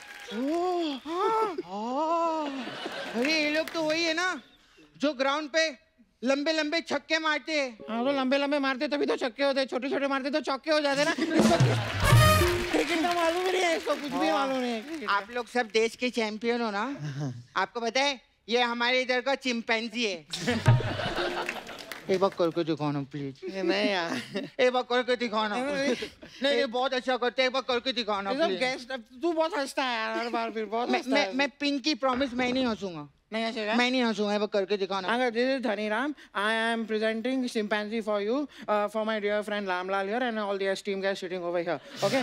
अरे ये लोग तो वही है ना जो ग्राउंड पे लंबे लंबे छक्के मारते हैं। हाँ तो लंबे लंबे मारते तभी तो छक्के होते, छोटे छोटे मारते तो चौके हो जाते ना। क्रिकेट का मालूम ही नहीं है इसको, कुछ भी मालूम नहीं है। आप लोग सब देश के चैंपियन हो ना। आपको पता है ये हमारे इधर का चिंपैंजी है। एक बार करके दिखाओ ना प्लीज। नहीं यार, एक बार करके दिखाओ ना। नहीं ये बहुत अच्छा करते हैं, एक बार करके दिखाओ ना प्लीज। गेस्ट तू बहुत हंसता है यार हर बार, फिर बहुत हंसता है। मैं पिंकी प्रॉमिस मैं नहीं हंसूंगा। नहीं हंसेगा? मैं नहीं हंसूंगा, एक बार करके दिखाओ ना। Uncle, this is Dhaniram. I am presenting chimpanzee for you, for my dear friend Lamlal here and all the esteemed guests sitting over here. Okay?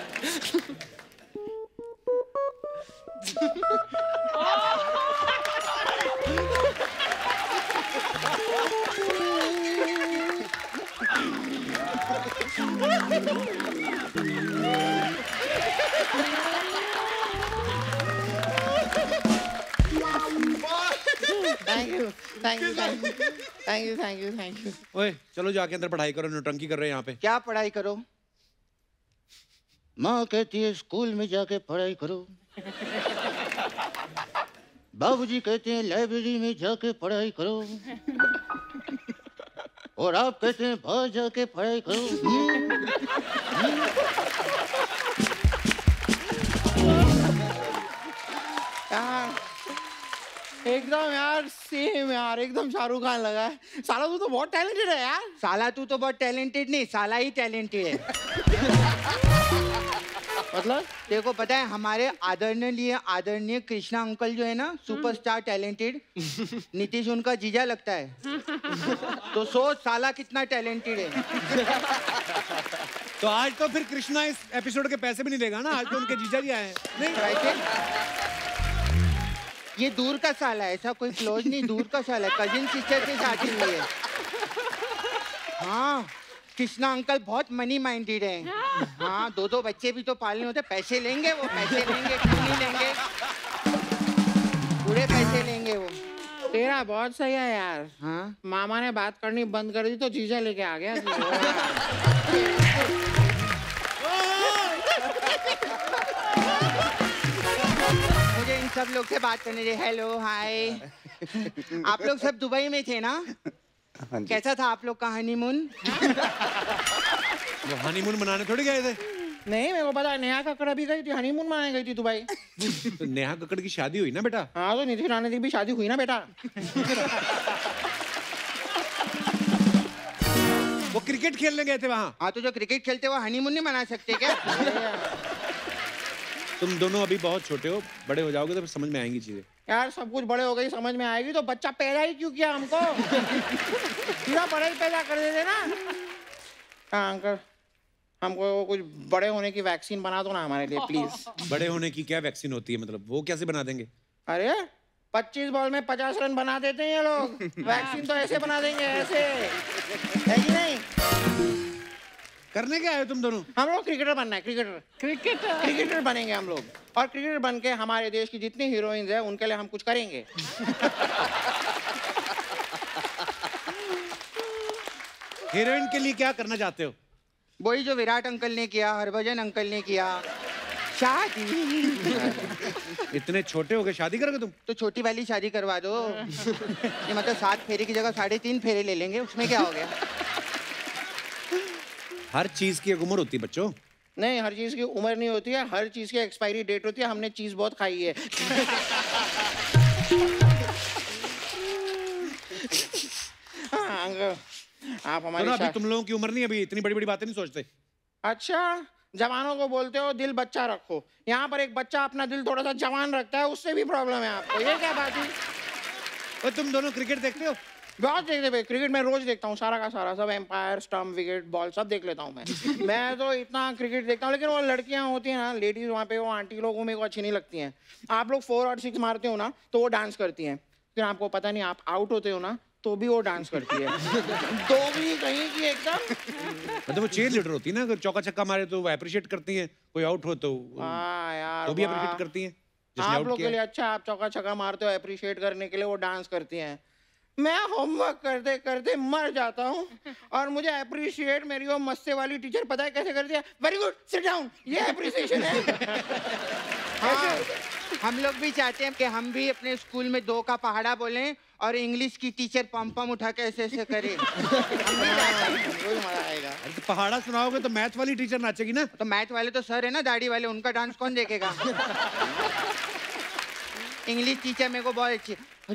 Thank you. ओए चलो जाके अंदर पढ़ाई करो, नौटंकी कर रहे हैं यहाँ पे। क्या पढ़ाई करो? माँ कहती है स्कूल में जाके पढ़ाई करो। बाबूजी कहते हैं लाइब्रेरी में जाके पढ़ाई करो। और आप कहते हैं बाहर जाके पढ़ाई करो। यार एकदम यार सेम यार, एकदम शाहरुख खान लगा है। साला तू तो बहुत टैलेंटेड है यार। साला तू तो बहुत टैलेंटेड नहीं, साला ही टैलेंटेड है। मतलब देखो पता है हमारे आदरणीय कृष्णा अंकल जो है ना, सुपरस्टार टैलेंटेड, नीतीश उनका जीजा लगता है। तो सोच साला कितना टैलेंटेड है। तो आज तो फिर कृष्णा इस एपिसोड के पैसे भी नहीं देगा ना, आज तो उनके जीजा जी आए हैं। नहीं वैसे ये दूर का साला है, ऐसा कोई क्लोज नहीं, दूर का साला है, कजिन सिस्टर से शादी हुई है। हाँ कृष्णा अंकल बहुत मनी माइंडेड है। हाँ 2-2 बच्चे भी तो पालने होते, पैसे लेंगे वो, पैसे लेंगे क्यों नहीं लेंगे, पूरे पैसे लेंगे वो। तेरा बहुत सही है यार। हाँ मामा ने बात करनी बंद कर दी तो जीजा लेके आ गया। मुझे इन सब लोग से बात करने दे। Hello hi. आप लोग सब दुबई में थे ना? कैसा था आप लोग का हनीमून? वो हनीमून मनाने थोड़ी गए थे। नहीं मेरे को पता है, नेहा कक्कड़ अभी गई थी, हनीमून मनाने गई थी दुबई। तो नेहा कक्कड़ की शादी हुई ना बेटा। हाँ तो नीतीश राणा की भी शादी हुई ना बेटा। वो क्रिकेट खेलने गए थे वहाँ। हाँ तो जो क्रिकेट खेलते वो हनीमून नहीं मना सकते क्या? तुम दोनों अभी बहुत छोटे हो, बड़े हो जाओगे तो फिर समझ में आएंगी चीजें। यार सब कुछ बड़े हो गई, समझ में आएगी तो बच्चा पैदा ही क्यों किया हमको? सीधा बड़े ही पैदा कर देते ना। हाँ अंकल, हमको कुछ बड़े होने की वैक्सीन बना दो ना हमारे लिए प्लीज। बड़े होने की क्या वैक्सीन होती है, मतलब वो कैसे बना देंगे? अरे 25 बॉल में 50 रन बना देते हैं ये लोग, वैक्सीन तो ऐसे बना देंगे, ऐसे है कि नहीं? करने क्या आए तुम दोनों? हम लोग क्रिकेटर बनना है, क्रिकेटर बनेंगे हम लोग, और क्रिकेटर बन के हमारे देश की जितनी हीरोइंस है उनके लिए हम कुछ करेंगे। हीरोइन के लिए क्या करना चाहते हो? वही जो विराट अंकल ने किया, हरभजन अंकल ने किया, शादी। इतने छोटे हो गए शादी करोगे तुम? तो छोटी वाली शादी करवा दो। ये मतलब 7 फेरे की जगह 3.5 फेरे ले लेंगे, उसमें क्या हो गया? हर चीज की एक उम्र होती है बच्चों। नहीं हर चीज की उम्र नहीं होती है, हर चीज की एक्सपायरी डेट होती है। हमने चीज बहुत खाई है। हाँ, अंकल आप हमारी अभी तुम लोगों की उम्र नहीं, अभी इतनी बड़ी बड़ी बातें नहीं सोचते। अच्छा जवानों को बोलते हो दिल बच्चा रखो, यहाँ पर एक बच्चा अपना दिल थोड़ा सा जवान रखता है, उससे भी प्रॉब्लम है आपको, ये क्या बात हुई? और तुम दोनों क्रिकेट देखते हो? बहुत देखते भाई, क्रिकेट मैं रोज देखता हूँ, सारा का सारा, सब एम्पायर स्टंप विकेट बॉल सब देख लेता हूँ मैं तो इतना क्रिकेट देखता हूँ। लेकिन वो लड़कियाँ होती हैं ना, लेडीज वहाँ पे, वो आंटी लोग, वो मेरे को अच्छी नहीं लगती हैं। आप लोग 4 और 6 मारते हो ना तो वो डांस करती हैं, फिर आपको पता नहीं आप आउट होते हो ना तो भी वो डांस करती है। तो भी कहीं की एकदम मतलब वो चेयर लीडर होती है ना, अगर चौका छक्का मारे तो वो अप्रिशिएट करती हैं, कोई आउट हो तो यार तो भी अप्रिशिएट करती हैं। आप लोग के लिए अच्छा, आप चौका छक्का मारते हो, अप्रिशिएट करने के लिए वो डांस करती हैं। मैं होमवर्क करते करते मर जाता हूँ और मुझे अप्रिशिएट मेरी वो मस्से वाली टीचर पता है कैसे करती है? वेरी गुड, सिट डाउन, ये अप्रिसिएशन है। हाँ, हम लोग भी चाहते हैं कि हम भी अपने स्कूल में 2 का पहाड़ा बोलें और इंग्लिश की टीचर पम पम उठा के ऐसे ऐसे करे। हम भी चाहते हैं, कोई मजा आएगा। तो पहाड़ा सुनाओगे तो मैथ वाली टीचर नाचेगी ना? तो मैथ वाले तो सर है ना, दाढ़ी वाले, उनका डांस कौन देखेगा? इंग्लिश टीचर मेरे को बहुत अच्छी। अरे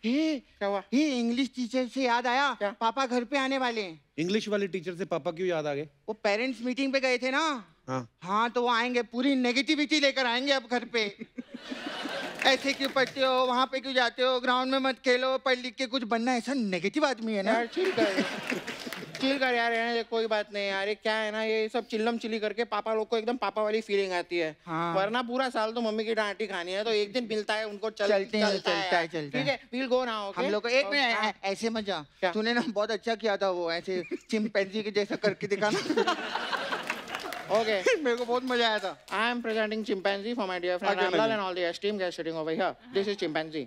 क्या हुआ? ये इंग्लिश टीचर से याद आया, पापा घर पे आने वाले हैं। इंग्लिश वाले टीचर से पापा क्यों याद आ गए? वो पेरेंट्स मीटिंग पे गए थे ना। हाँ तो वो आएंगे, पूरी नेगेटिविटी लेकर आएंगे अब घर पे। ऐसे क्यों पढ़ते हो, वहाँ पे क्यों जाते हो, ग्राउंड में मत खेलो, पढ़ लिख के कुछ बनना। ऐसा नेगेटिव आदमी है ना। यार चिल कर यार, रहने दे, कोई बात नहीं यार। ये क्या है ना, ये सब चिल्लम चिल्ली करके पापा लोग को एकदम पापा वाली फीलिंग आती है। हाँ। वरना पूरा साल तो मम्मी की डांटी खानी है, तो एक दिन मिलता है उनको, चलता है। ठीक है, वील गो नाउ। हम लोग एक मिनट ऐसे मत जा। तूने ना बहुत अच्छा किया था वो, ऐसे चिंपैंजी के जैसा करके दिखाना। Okay. मेरे को बहुत मजा आया था। I am presenting chimpanzee for my dear friend Ramlal and all the esteemed guests sitting over here. This is chimpanzee.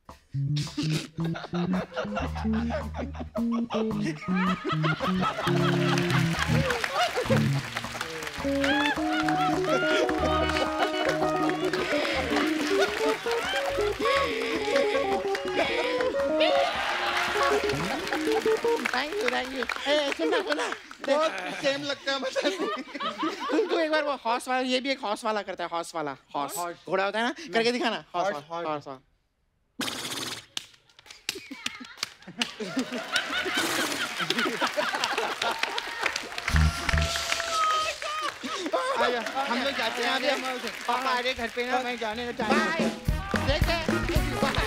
Thank you. सुना। बहुत सेम लगता है मतलब। तू एक बार वो हॉर्स वाला, ये भी एक हॉर्स वाला करता है, हॉर्स वाला, हॉर्स घोड़ा होता है ना, करके दिखाना। हॉर्स हम लोग जाते हैं अभी, पापा आ रहे घर पे ना, मैं जाने का चाहता हूँ।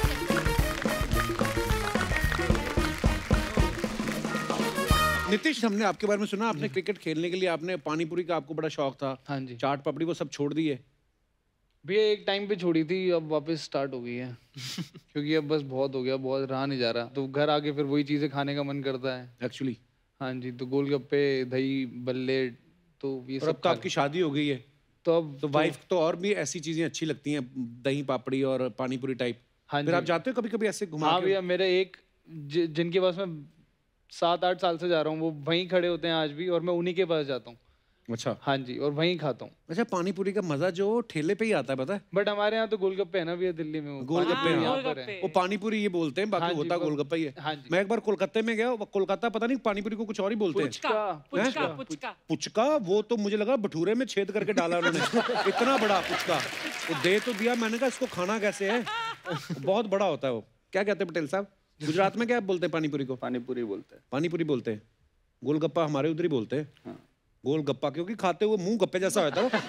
नीतीश, हमने आपके बारे में सुना, आपने क्रिकेट खेलने के लिए आपने पानी पूरी का आपको बड़ा शौक था। हाँ जी। चाट पापड़ी वो सब छोड़ दिए? भैया एक टाइम पे छोड़ी थी, अब वापस स्टार्ट हो गई है। क्योंकि अब बस बहुत हो गया, बहुत रहा नहीं जा रहा, तो घर आके फिर वही चीजें खाने का मन करता है एक्चुअली। हाँ जी, तो गोलगप्पे, दही बल्ले, तो ये सब। अब तो आपकी शादी हो गई है, तो अब तो वाइफ तो और भी ऐसी चीजें अच्छी लगती हैं, दही पापड़ी और पानी पूरी टाइप। हाँ फिर जी। आप जाते हो कभी कभी ऐसे घुमा? हाँ भैया, मेरे एक जिनके पास मैं 7-8 साल से जा रहा हूँ, वो वहीं खड़े होते हैं आज भी, और मैं उन्हीं के पास जाता हूँ। अच्छा। हाँ जी, और वहीं खाता हूँ। अच्छा, पानी पूरी का मजा जो ठेले पे ही आता है, पता है? बट हमारे यहाँ तो गोलगप्पे है ना भैया, दिल्ली में गोलगप्पे यहाँ पर है। वो पानी पूरी ये बोलते हैं, बाकी हाँ जी, होता गोलगप्पा ही है। हाँ जी। मैं एक बार कोलकाता में गया, कोलकाता पता नहीं पानी पूरी को कुछ और ही बोलते हैं। पुचका। वो तो मुझे लगा भटूरे में छेद करके डाला उन्होंने। इतना बड़ा पुचका वो दे तो दिया, मैंने कहा इसको खाना कैसे है, बहुत बड़ा होता है वो। क्या कहते हैं पटेल साहब, गुजरात में क्या बोलते हैं पानी पूरी को? पानी पूरी बोलते हैं। पानी पूरी बोलते हैं। गोलगप्पा हमारे उधर ही बोलते हैं। हाँ। गोलगप्पा क्योंकि खाते हुए मुंह गप्पे जैसा होता है।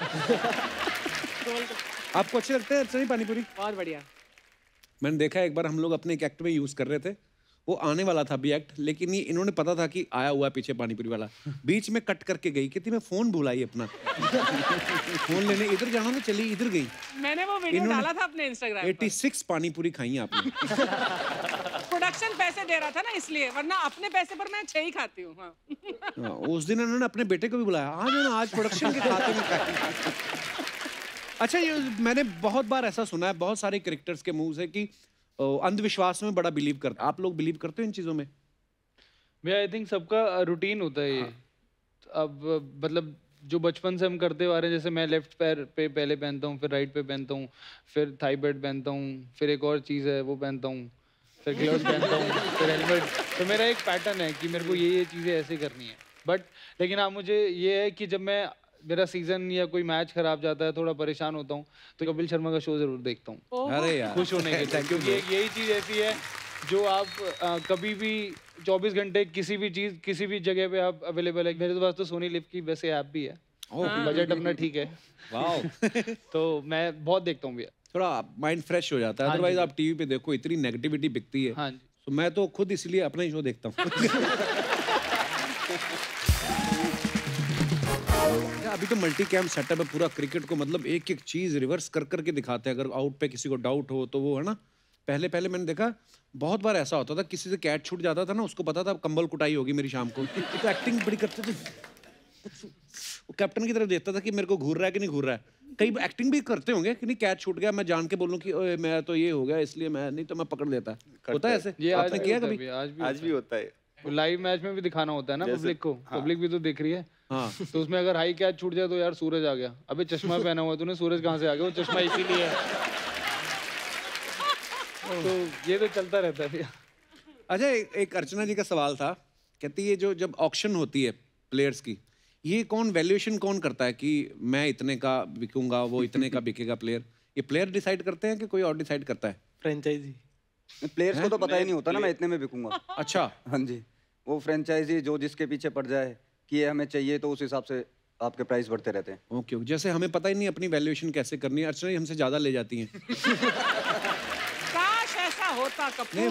आपको अच्छे लगते हैं अच्छा पानी पूरी? बहुत बढ़िया। मैंने देखा एक बार हम लोग अपने एक एक्ट में यूज कर रहे थे, वो आने वाला था भी एक्ट, लेकिन ये इन्होंने पता था कि आया हुआ पीछे पानी पूरी वाला, बीच में कट करके गई, कहती मैं फोन भुलाई अपना। फोन लेने इधर जाना तो चली, इधर गई। मैंने वो वीडियो डाला था अपने इंस्टाग्राम पर। 86 पानी पूरी खाई आपने। प्रोडक्शन पैसे दे रहा था ना इसलिए, वरना अपने पैसे पर मैं 6 ही खाती हूँ। हाँ। उस दिन उन्होंने अपने बेटे को भी बुलाया, आज है ना, आज प्रोडक्शन के खाते में खाई। अच्छा, ये मैंने बहुत बार ऐसा सुना है बहुत सारे क्रिकेटर्स के मुंह से कि अंधविश्वास में बड़ा बिलीव करते। आप लोग बिलीव करते हो इन चीजों में? भैया आई थिंक सबका रूटीन होता है ये। अब मतलब जो बचपन से हम करते आ रहे हैं, जैसे मैं लेफ्ट पैर पे पहले पहनता हूँ, फिर राइट पे पहनता हूँ, फिर थाई बेल्ट पहनता हूँ, फिर एक और चीज़ है वो पहनता हूँ, फिर ग्लव्स पहनता हूँ, फिर हेलमेट। तो मेरा एक पैटर्न है कि मेरे को ये चीज़ें ऐसे करनी है। बट लेकिन हाँ, मुझे ये है कि जब मैं मेरा सीजन या कोई मैच खराब जाता है, थोड़ा परेशान होता हूँ, तो कपिल शर्मा का शो जरूर देखता हूँ। अरे यार, खुश होने के लिए। क्योंकि यही चीज़ ऐसी है जो आप कभी भी 24 घंटे किसी भी जगह पे आप अवेलेबल है। मेरे पास तो सोनी लिव की वैसे ऐप भी है, बजट अपना ठीक है। वाह। तो मैं बहुत देखता हूँ भैया, थोड़ा माइंड फ्रेश हो जाता है। अदरवाइज आप टीवी पे देखो इतनी नेगेटिविटी बिकती है। हाँ जी। तो मैं तो खुद इसलिए अपना ही शो देखता हूँ। अभी तो मल्टी कैम सेटअप है पूरा, क्रिकेट को मतलब एक एक चीज रिवर्स कर करके दिखाते हैं। अगर आउट पे किसी को डाउट हो तो वो है ना, पहले मैंने देखा बहुत बार ऐसा होता था, किसी से कैच छूट जाता था ना, उसको पता था कंबल कुटाई होगी मेरी शाम को, तो एक्टिंग बड़ी करते थे। वो कैप्टन की तरफ देखता था कि मेरे को घूर रहा है कि नहीं घूर रहा है। कई एक्टिंग भी करते होंगे कि नहीं, कैच छूट गया, मैं जान के बोलूं कि ओए मैं तो ये हो गया इसलिए मैं नहीं, तो मैं पकड़ लेता। होता है ऐसे? ये आपने किया कभी? आज भी होता है। लाइव मैच में भी दिखाना होता है ना पब्लिक को। पब्लिक भी तो देख रही है। हाँ। तो उसमें अगर हाई कैच छूट जाए तो यार सूरज आ गया, अबे चश्मा पहना हुआ तूने, सूरज कहाँ से आ गया? वो चश्मा इसीलिए है। तो ये तो चलता रहता है भैया। अच्छा, एक अर्चना जी का सवाल था, कहती है जो जब ऑक्शन होती है प्लेयर्स की, ये कौन वैल्यूएशन कौन करता है कि मैं इतने का बिकूंगा, वो इतने का बिकेगा प्लेयर? ये प्लेयर डिसाइड करते हैं कि कोई और डिसाइड करता है? फ्रेंचाइजी। प्लेयर्स को तो पता ही नहीं होता ना मैं इतने में बिकूंगा। अच्छा। हाँ जी, वो फ्रेंचाइजी जो जिसके पीछे पड़ जाए कि ये हमें चाहिए तो उस हिसाब से आपके प्राइस बढ़ते रहते हैं। ओके, जैसे हमें पता ही नहीं अपनी वैल्यूएशन कैसे करनी है, अर्चना जी हमसे ज्यादा ले जाती हैं। काश ऐसा होता कपूर।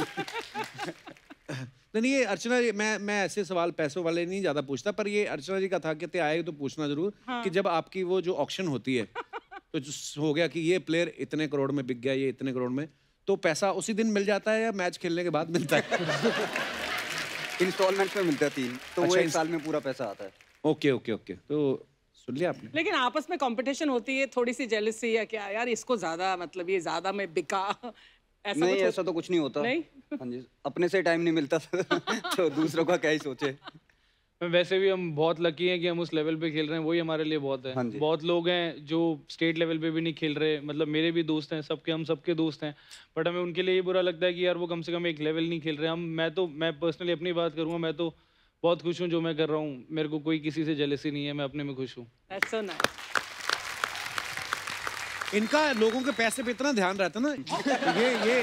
नहीं ये अर्चना जी, मैं ऐसे सवाल पैसों वाले नहीं ज्यादा पूछता, पर ये अर्चना जी का था कि आए तो पूछना जरूर कि जब आपकी वो जो ऑक्शन होती है तो हो गया कि ये प्लेयर इतने करोड़ में बिक गया, ये इतने करोड़ में, तो पैसा उसी दिन मिल जाता है या मैच खेलने के बाद मिलता है? इंस्टॉलमेंट में मिलता है 3, तो वो अच्छा, 1 साल में पूरा पैसा आता है। ओके ओके ओके, तो सुन लिया आपने। लेकिन आपस में कंपटीशन होती है, थोड़ी सी जेलसी या क्या, यार इसको ज्यादा मतलब ये ज्यादा में बिका, ऐसा नहीं कुछ ऐसा तो कुछ नहीं होता। नहीं? हाँ जी, अपने से टाइम नहीं मिलता तो दूसरों का क्या ही सोचे। वैसे भी हम बहुत लकी हैं कि हम उस लेवल पे खेल रहे हैं, वही हमारे लिए बहुत है। हाँ जी। बहुत लोग हैं जो स्टेट लेवल पे भी नहीं खेल रहे, मतलब मेरे भी दोस्त हैं, हम सबके दोस्त हैं, बट हमें उनके लिए ये बुरा लगता है कि यार वो कम से कम एक लेवल नहीं खेल रहे। मैं पर्सनली अपनी बात करूँगा, मैं तो बहुत खुश हूँ जो मैं कर रहा हूँ, मेरे को कोई किसी से जेलसी नहीं है, मैं अपने में खुश हूँ। That's so nice. इनका लोगों के पैसे पे इतना ध्यान रहता है ना, ये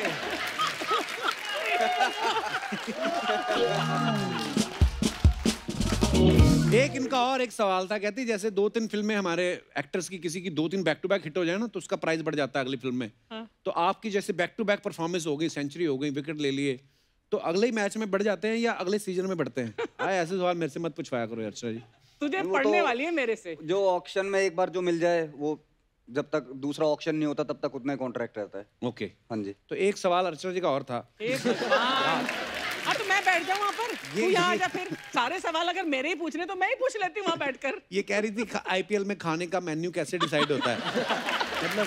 एक इनका और एक सवाल था, कहती जैसे 2-3 फिल्में हमारे एक्टर्स की किसी की 2-3 बैक टू बैक हिट हो जाए ना तो उसका प्राइस बढ़ जाता है अगली फिल्म में। हाँ। तो आपकी जैसे बैक टू बैक परफॉर्मेंस हो गई, सेंचुरी हो गई, विकेट ले लिए, तो अगले ही मैच में बढ़ जाते हैं या अगले सीजन में बढ़ते हैं? ऐसे सवाल मेरे से मत पूछवाया करो अर्चना जी। तुझे पढ़ने वाली है मेरे से। जो ऑक्शन में एक बार जो मिल जाए वो जब तक दूसरा ऑक्शन नहीं होता तब तक उतना ही कॉन्ट्रैक्ट रहता है। ओके, हाँ जी। तो एक सवाल अर्चना जी का और था। हाँ तो मैं बैठ जाऊँ वहाँ पर, तू यहाँ आ जा फिर। सारे सवाल अगर मेरे ही पूछने तो मैं ही पूछ लेती हूँ वहाँ बैठकर। ये कह रही थी आईपीएल में खाने का मेन्यू कैसे डिसाइड होता है? मतलब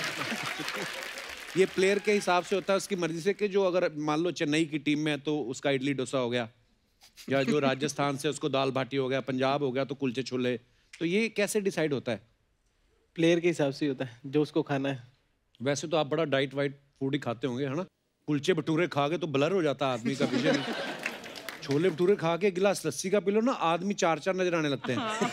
ये प्लेयर के हिसाब से होता है, उसकी मर्जी से, कि जो अगर मान लो चेन्नई की टीम में है तो उसका इडली डोसा हो गया, या जो राजस्थान से उसको दाल बाटी हो गया, पंजाब हो गया तो कुलचे छोले, तो ये कैसे डिसाइड होता है? प्लेयर के हिसाब से ही होता है जो उसको खाना है। वैसे तो आप बड़ा डाइट वाइट फूड ही खाते होंगे, है ना? कुलचे भटूरे खा के तो ब्लर हो जाता आदमी का विजन। छोले भटूरे खा के गिलास लस्सी का पी लो ना, आदमी 4-4 नजर आने लगते हैं।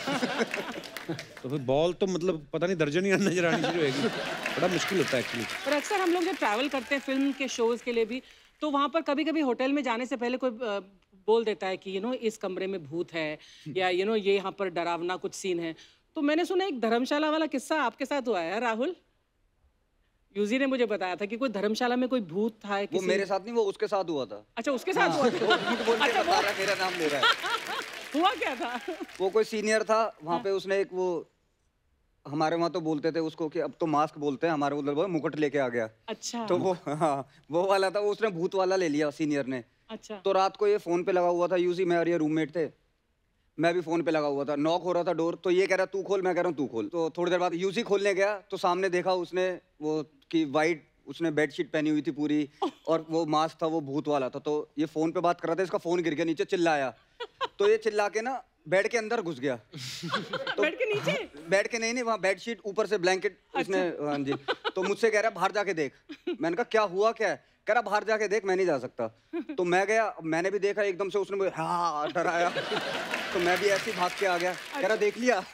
तो फिर बॉल तो मतलब पता नहीं दर्जन ही नजर आनी शुरू होगी। बड़ा मुश्किल होता है एक्चुअली। पर अक्सर हम लोग जब ट्रैवल करते हैं फिल्म के शोज के लिए भी, तो वहाँ पर कभी कभी होटल में जाने से पहले कोई बोल देता है कि इस कमरे में भूत है, या ये यहाँ पर डरावना कुछ सीन है। तो मैंने सुना एक धर्मशाला वाला किस्सा आपके साथ हुआ है राहुल? यूजी ने मुझे बताया था कि कोई धर्मशाला में कोई भूत था। वो मेरे साथ नहीं, वो उसके साथ हुआ था। अच्छा, उसके साथ हुआ था। अच्छा, वो मेरा नाम ले रहा है। हुआ क्या था? वो कोई सीनियर था वहाँ पे, उसने एक वो हमारे वहाँ तो बोलते थे उसको कि अब तो मास्क बोलते हैं, हमारे उधर वो मुकुट लेके आ गया। अच्छा। तो वो हाँ वो वाला था, वो उसने भूत वाला ले लिया सीनियर ने। अच्छा। तो रात को ये फोन पे लगा हुआ था, यूजी मैं और ये रूममेट थे, मैं भी फोन पे लगा हुआ था, नॉक हो रहा था डोर, तो ये कह रहा तू खोल, मैं कह रहा हूँ तू खोल। तो थोड़ी देर बाद यूजी खोलने गया तो सामने देखा उसने वो कि वाइट उसने बेडशीट पहनी हुई थी पूरी, और वो मास्क था वो भूत वाला था। तो ये फोन पे बात कर रहा था, इसका फोन गिर गया नीचे, चिल्लाया, तो ये चिल्ला के ना बेड के अंदर घुस गया। तो बेड के नीचे? बेड के नहीं, वहाँ बेडशीट ऊपर से ब्लैंकेट उसने। हाँ जी। तो मुझसे कह रहा बाहर जाके देख। मैंने कहा क्या हुआ क्या है? कह रहा बाहर जाके देख, मैं नहीं जा सकता। तो मैं गया, मैंने भी देखा, एकदम से उसने मुझे हाँ डराया, तो मैं भी ऐसे ही भाग के आ गया। कह रहा देख लिया।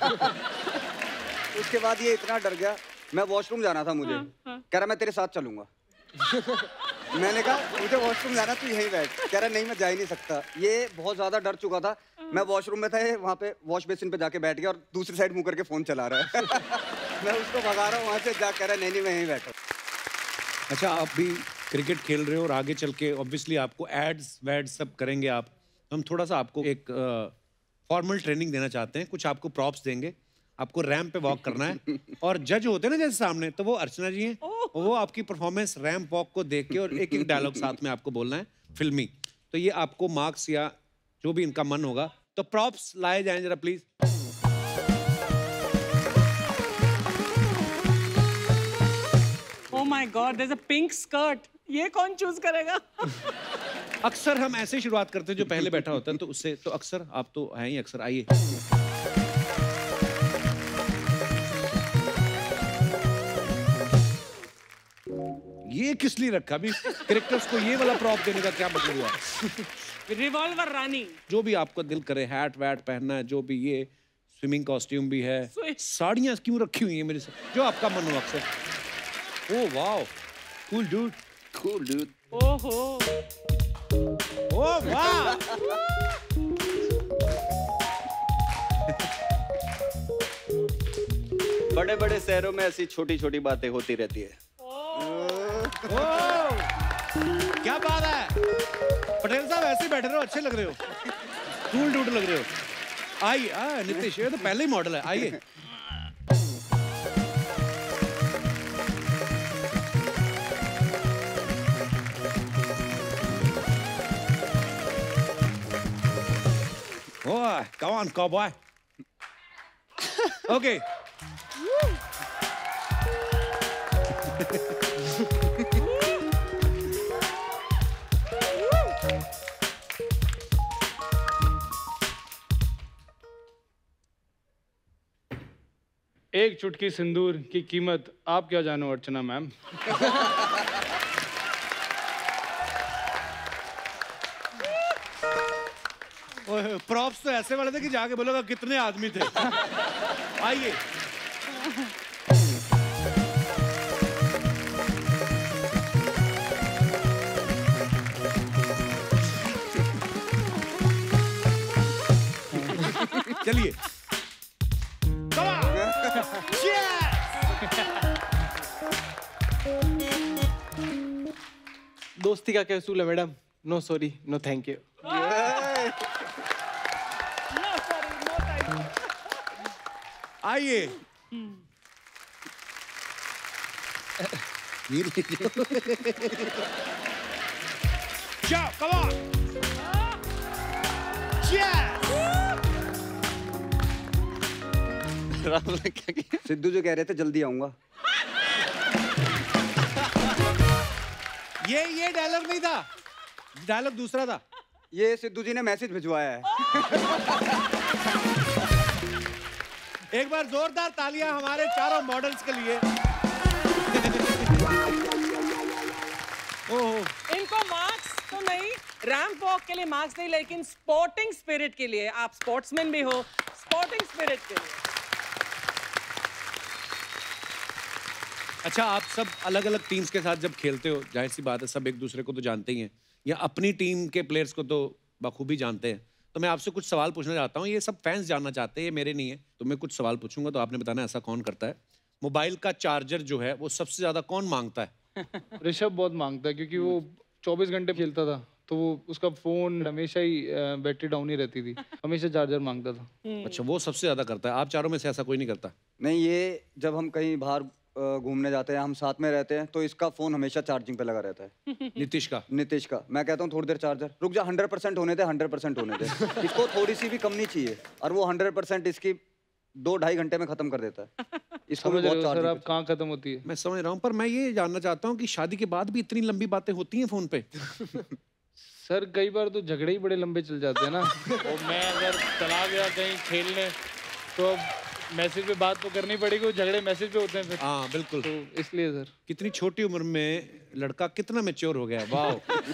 उसके बाद ये इतना डर गया, मैं वॉशरूम जाना था मुझे, कह रहा मैं तेरे साथ चलूंगा। मैंने कहा मुझे वॉशरूम जाना, तू यहीं बैठ। कह रहा नहीं मैं जा ही नहीं सकता। ये बहुत ज्यादा डर चुका था। मैं वॉशरूम में था, वहाँ पे वॉश बेसिन पे जाके बैठ गया और दूसरी साइड मुंह करके फोन चला रहा है। मैं उसको भगा रहा हूँ वहाँ से, जा कह रहा नहीं मैं यहीं बैठा। अच्छा, आप भी क्रिकेट खेल रहे हो और आगे चल के ऑब्वियसली आपको एड्स वैड्स सब करेंगे आप। हम थोड़ा सा आपको एक फॉर्मल ट्रेनिंग देना चाहते हैं, कुछ आपको प्रॉप्स देंगे, आपको रैंप पे वॉक करना है, और जज होते हैं ना जैसे सामने, तो वो अर्चना जी हैं, वो आपकी परफॉर्मेंस रैंप वॉक को देख के और एक एक डायलॉग साथ में आपको बोलना है फिल्मी। तो ये आपको मार्क्स या जो भी इनका मन होगा, तो प्रॉप्स लाए जाएं जरा please. Oh my God, there's a pink skirt. ये कौन चूज करेगा? अक्सर हम ऐसे शुरुआत करते हैं, जो पहले बैठा होता है तो उससे, तो अक्सर आप तो हैं ही अक्सर, आइए। ये किस लिए रखा अभी कैरेक्टर्स को? ये वाला प्रॉप देने का क्या मतलब हुआ? रिवॉल्वर रानी, जो भी आपको दिल करे, हैट वैट पहनना है, जो भी, ये स्विमिंग कॉस्ट्यूम भी है, साड़ियाँ क्यों रखी हुई हैं मेरे साथ, जो आपका मन हो अक्सर। Oh wow, cool dude, cool dude. ओहो, ओ वाह, बड़े बड़े शहरों में ऐसी छोटी छोटी बातें होती रहती है। ओ क्या बात है। पटेल साहब ऐसे बैठे रहो, अच्छे लग रहे हो, कूल डूड लग रहे हो। आइए नीतीश, ये तो पहले ही मॉडल है, आइए। Oh, come on, cowboy. Okay. एक चुटकी सिंदूर की कीमत आप क्या जानो अर्चना मैम? प्रॉप्स तो ऐसे वाले थे कि जाके बोलोगा कितने आदमी थे। आइए। चलिए। Come on! दोस्ती का क्या उसूल है madam? No sorry, no thank you. आइए। जाओ, come on! राहुल ने क्या किया? सिद्धू जो कह रहे थे जल्दी आऊंगा। ये डायलॉग नहीं था, डायलॉग दूसरा था। ये सिद्धू जी ने मैसेज भिजवाया है। एक बार जोरदार तालियां हमारे चारों मॉडल्स के लिए। ओह, इनको मार्क्स तो नहीं, रैंप वॉक के लिए मार्क्स नहीं, लेकिन स्पोर्टिंग स्पिरिट के लिए, आप स्पोर्ट्समैन भी हो, स्पोर्टिंग स्पिरिट के लिए। अच्छा, आप सब अलग अलग टीम्स के साथ जब खेलते हो, जाहिर सी बात है सब एक दूसरे को तो जानते ही हैं, या अपनी टीम के प्लेयर्स को तो बखूबी जानते हैं। तो मैं आपसे कुछ सवाल पूछना चाहता हूँ, ये सब फैंस जानना चाहते हैं, ये मेरे नहीं है। तो मैं कुछ सवाल पूछूंगा तो आपने बताना ऐसा कौन करता है। मोबाइल का चार्जर जो है वो सबसे ज्यादा कौन मांगता है? ऋषभ बहुत मांगता है क्योंकि वो 24 घंटे खेलता था, तो वो उसका फोन हमेशा ही बैटरी डाउन ही रहती थी, हमेशा चार्जर मांगता था। अच्छा, वो सबसे ज्यादा करता है। आप चारों में से ऐसा कोई नहीं करता? नहीं, ये जब हम कहीं बाहर घूमने जाते हैं, हम साथ में रहते हैं, तो इसका फोन हमेशा चार्जिंग पे लगा रहता है। नीतीश का? नीतीश का। मैं कहता हूँ थोड़ी देर चार्जर रुक जा, 100% होने दे, 100% होने दे। इसको थोड़ी सी भी कम नहीं चाहिए, और वो 100% इसकी 2-2.5 घंटे में खत्म कर देता है। इसको भी बहुत सर चार्जिंग अब कहाँ खत्म होती है? मैं समझ रहा हूँ, पर मैं ये जानना चाहता हूँ कि शादी के बाद भी इतनी लंबी बातें होती हैं फोन पे? सर कई बार तो झगड़े ही बड़े लंबे चल जाते हैं ना। और मैं अगर चला गया कहीं खेलने तो मैसेज पे बात तो करनी पड़ेगी, झगड़े मैसेज पे होते हैं फिर। हाँ बिल्कुल, तो इसलिए सर। कितनी छोटी उम्र में लड़का कितना मैच्योर हो गया, वाह।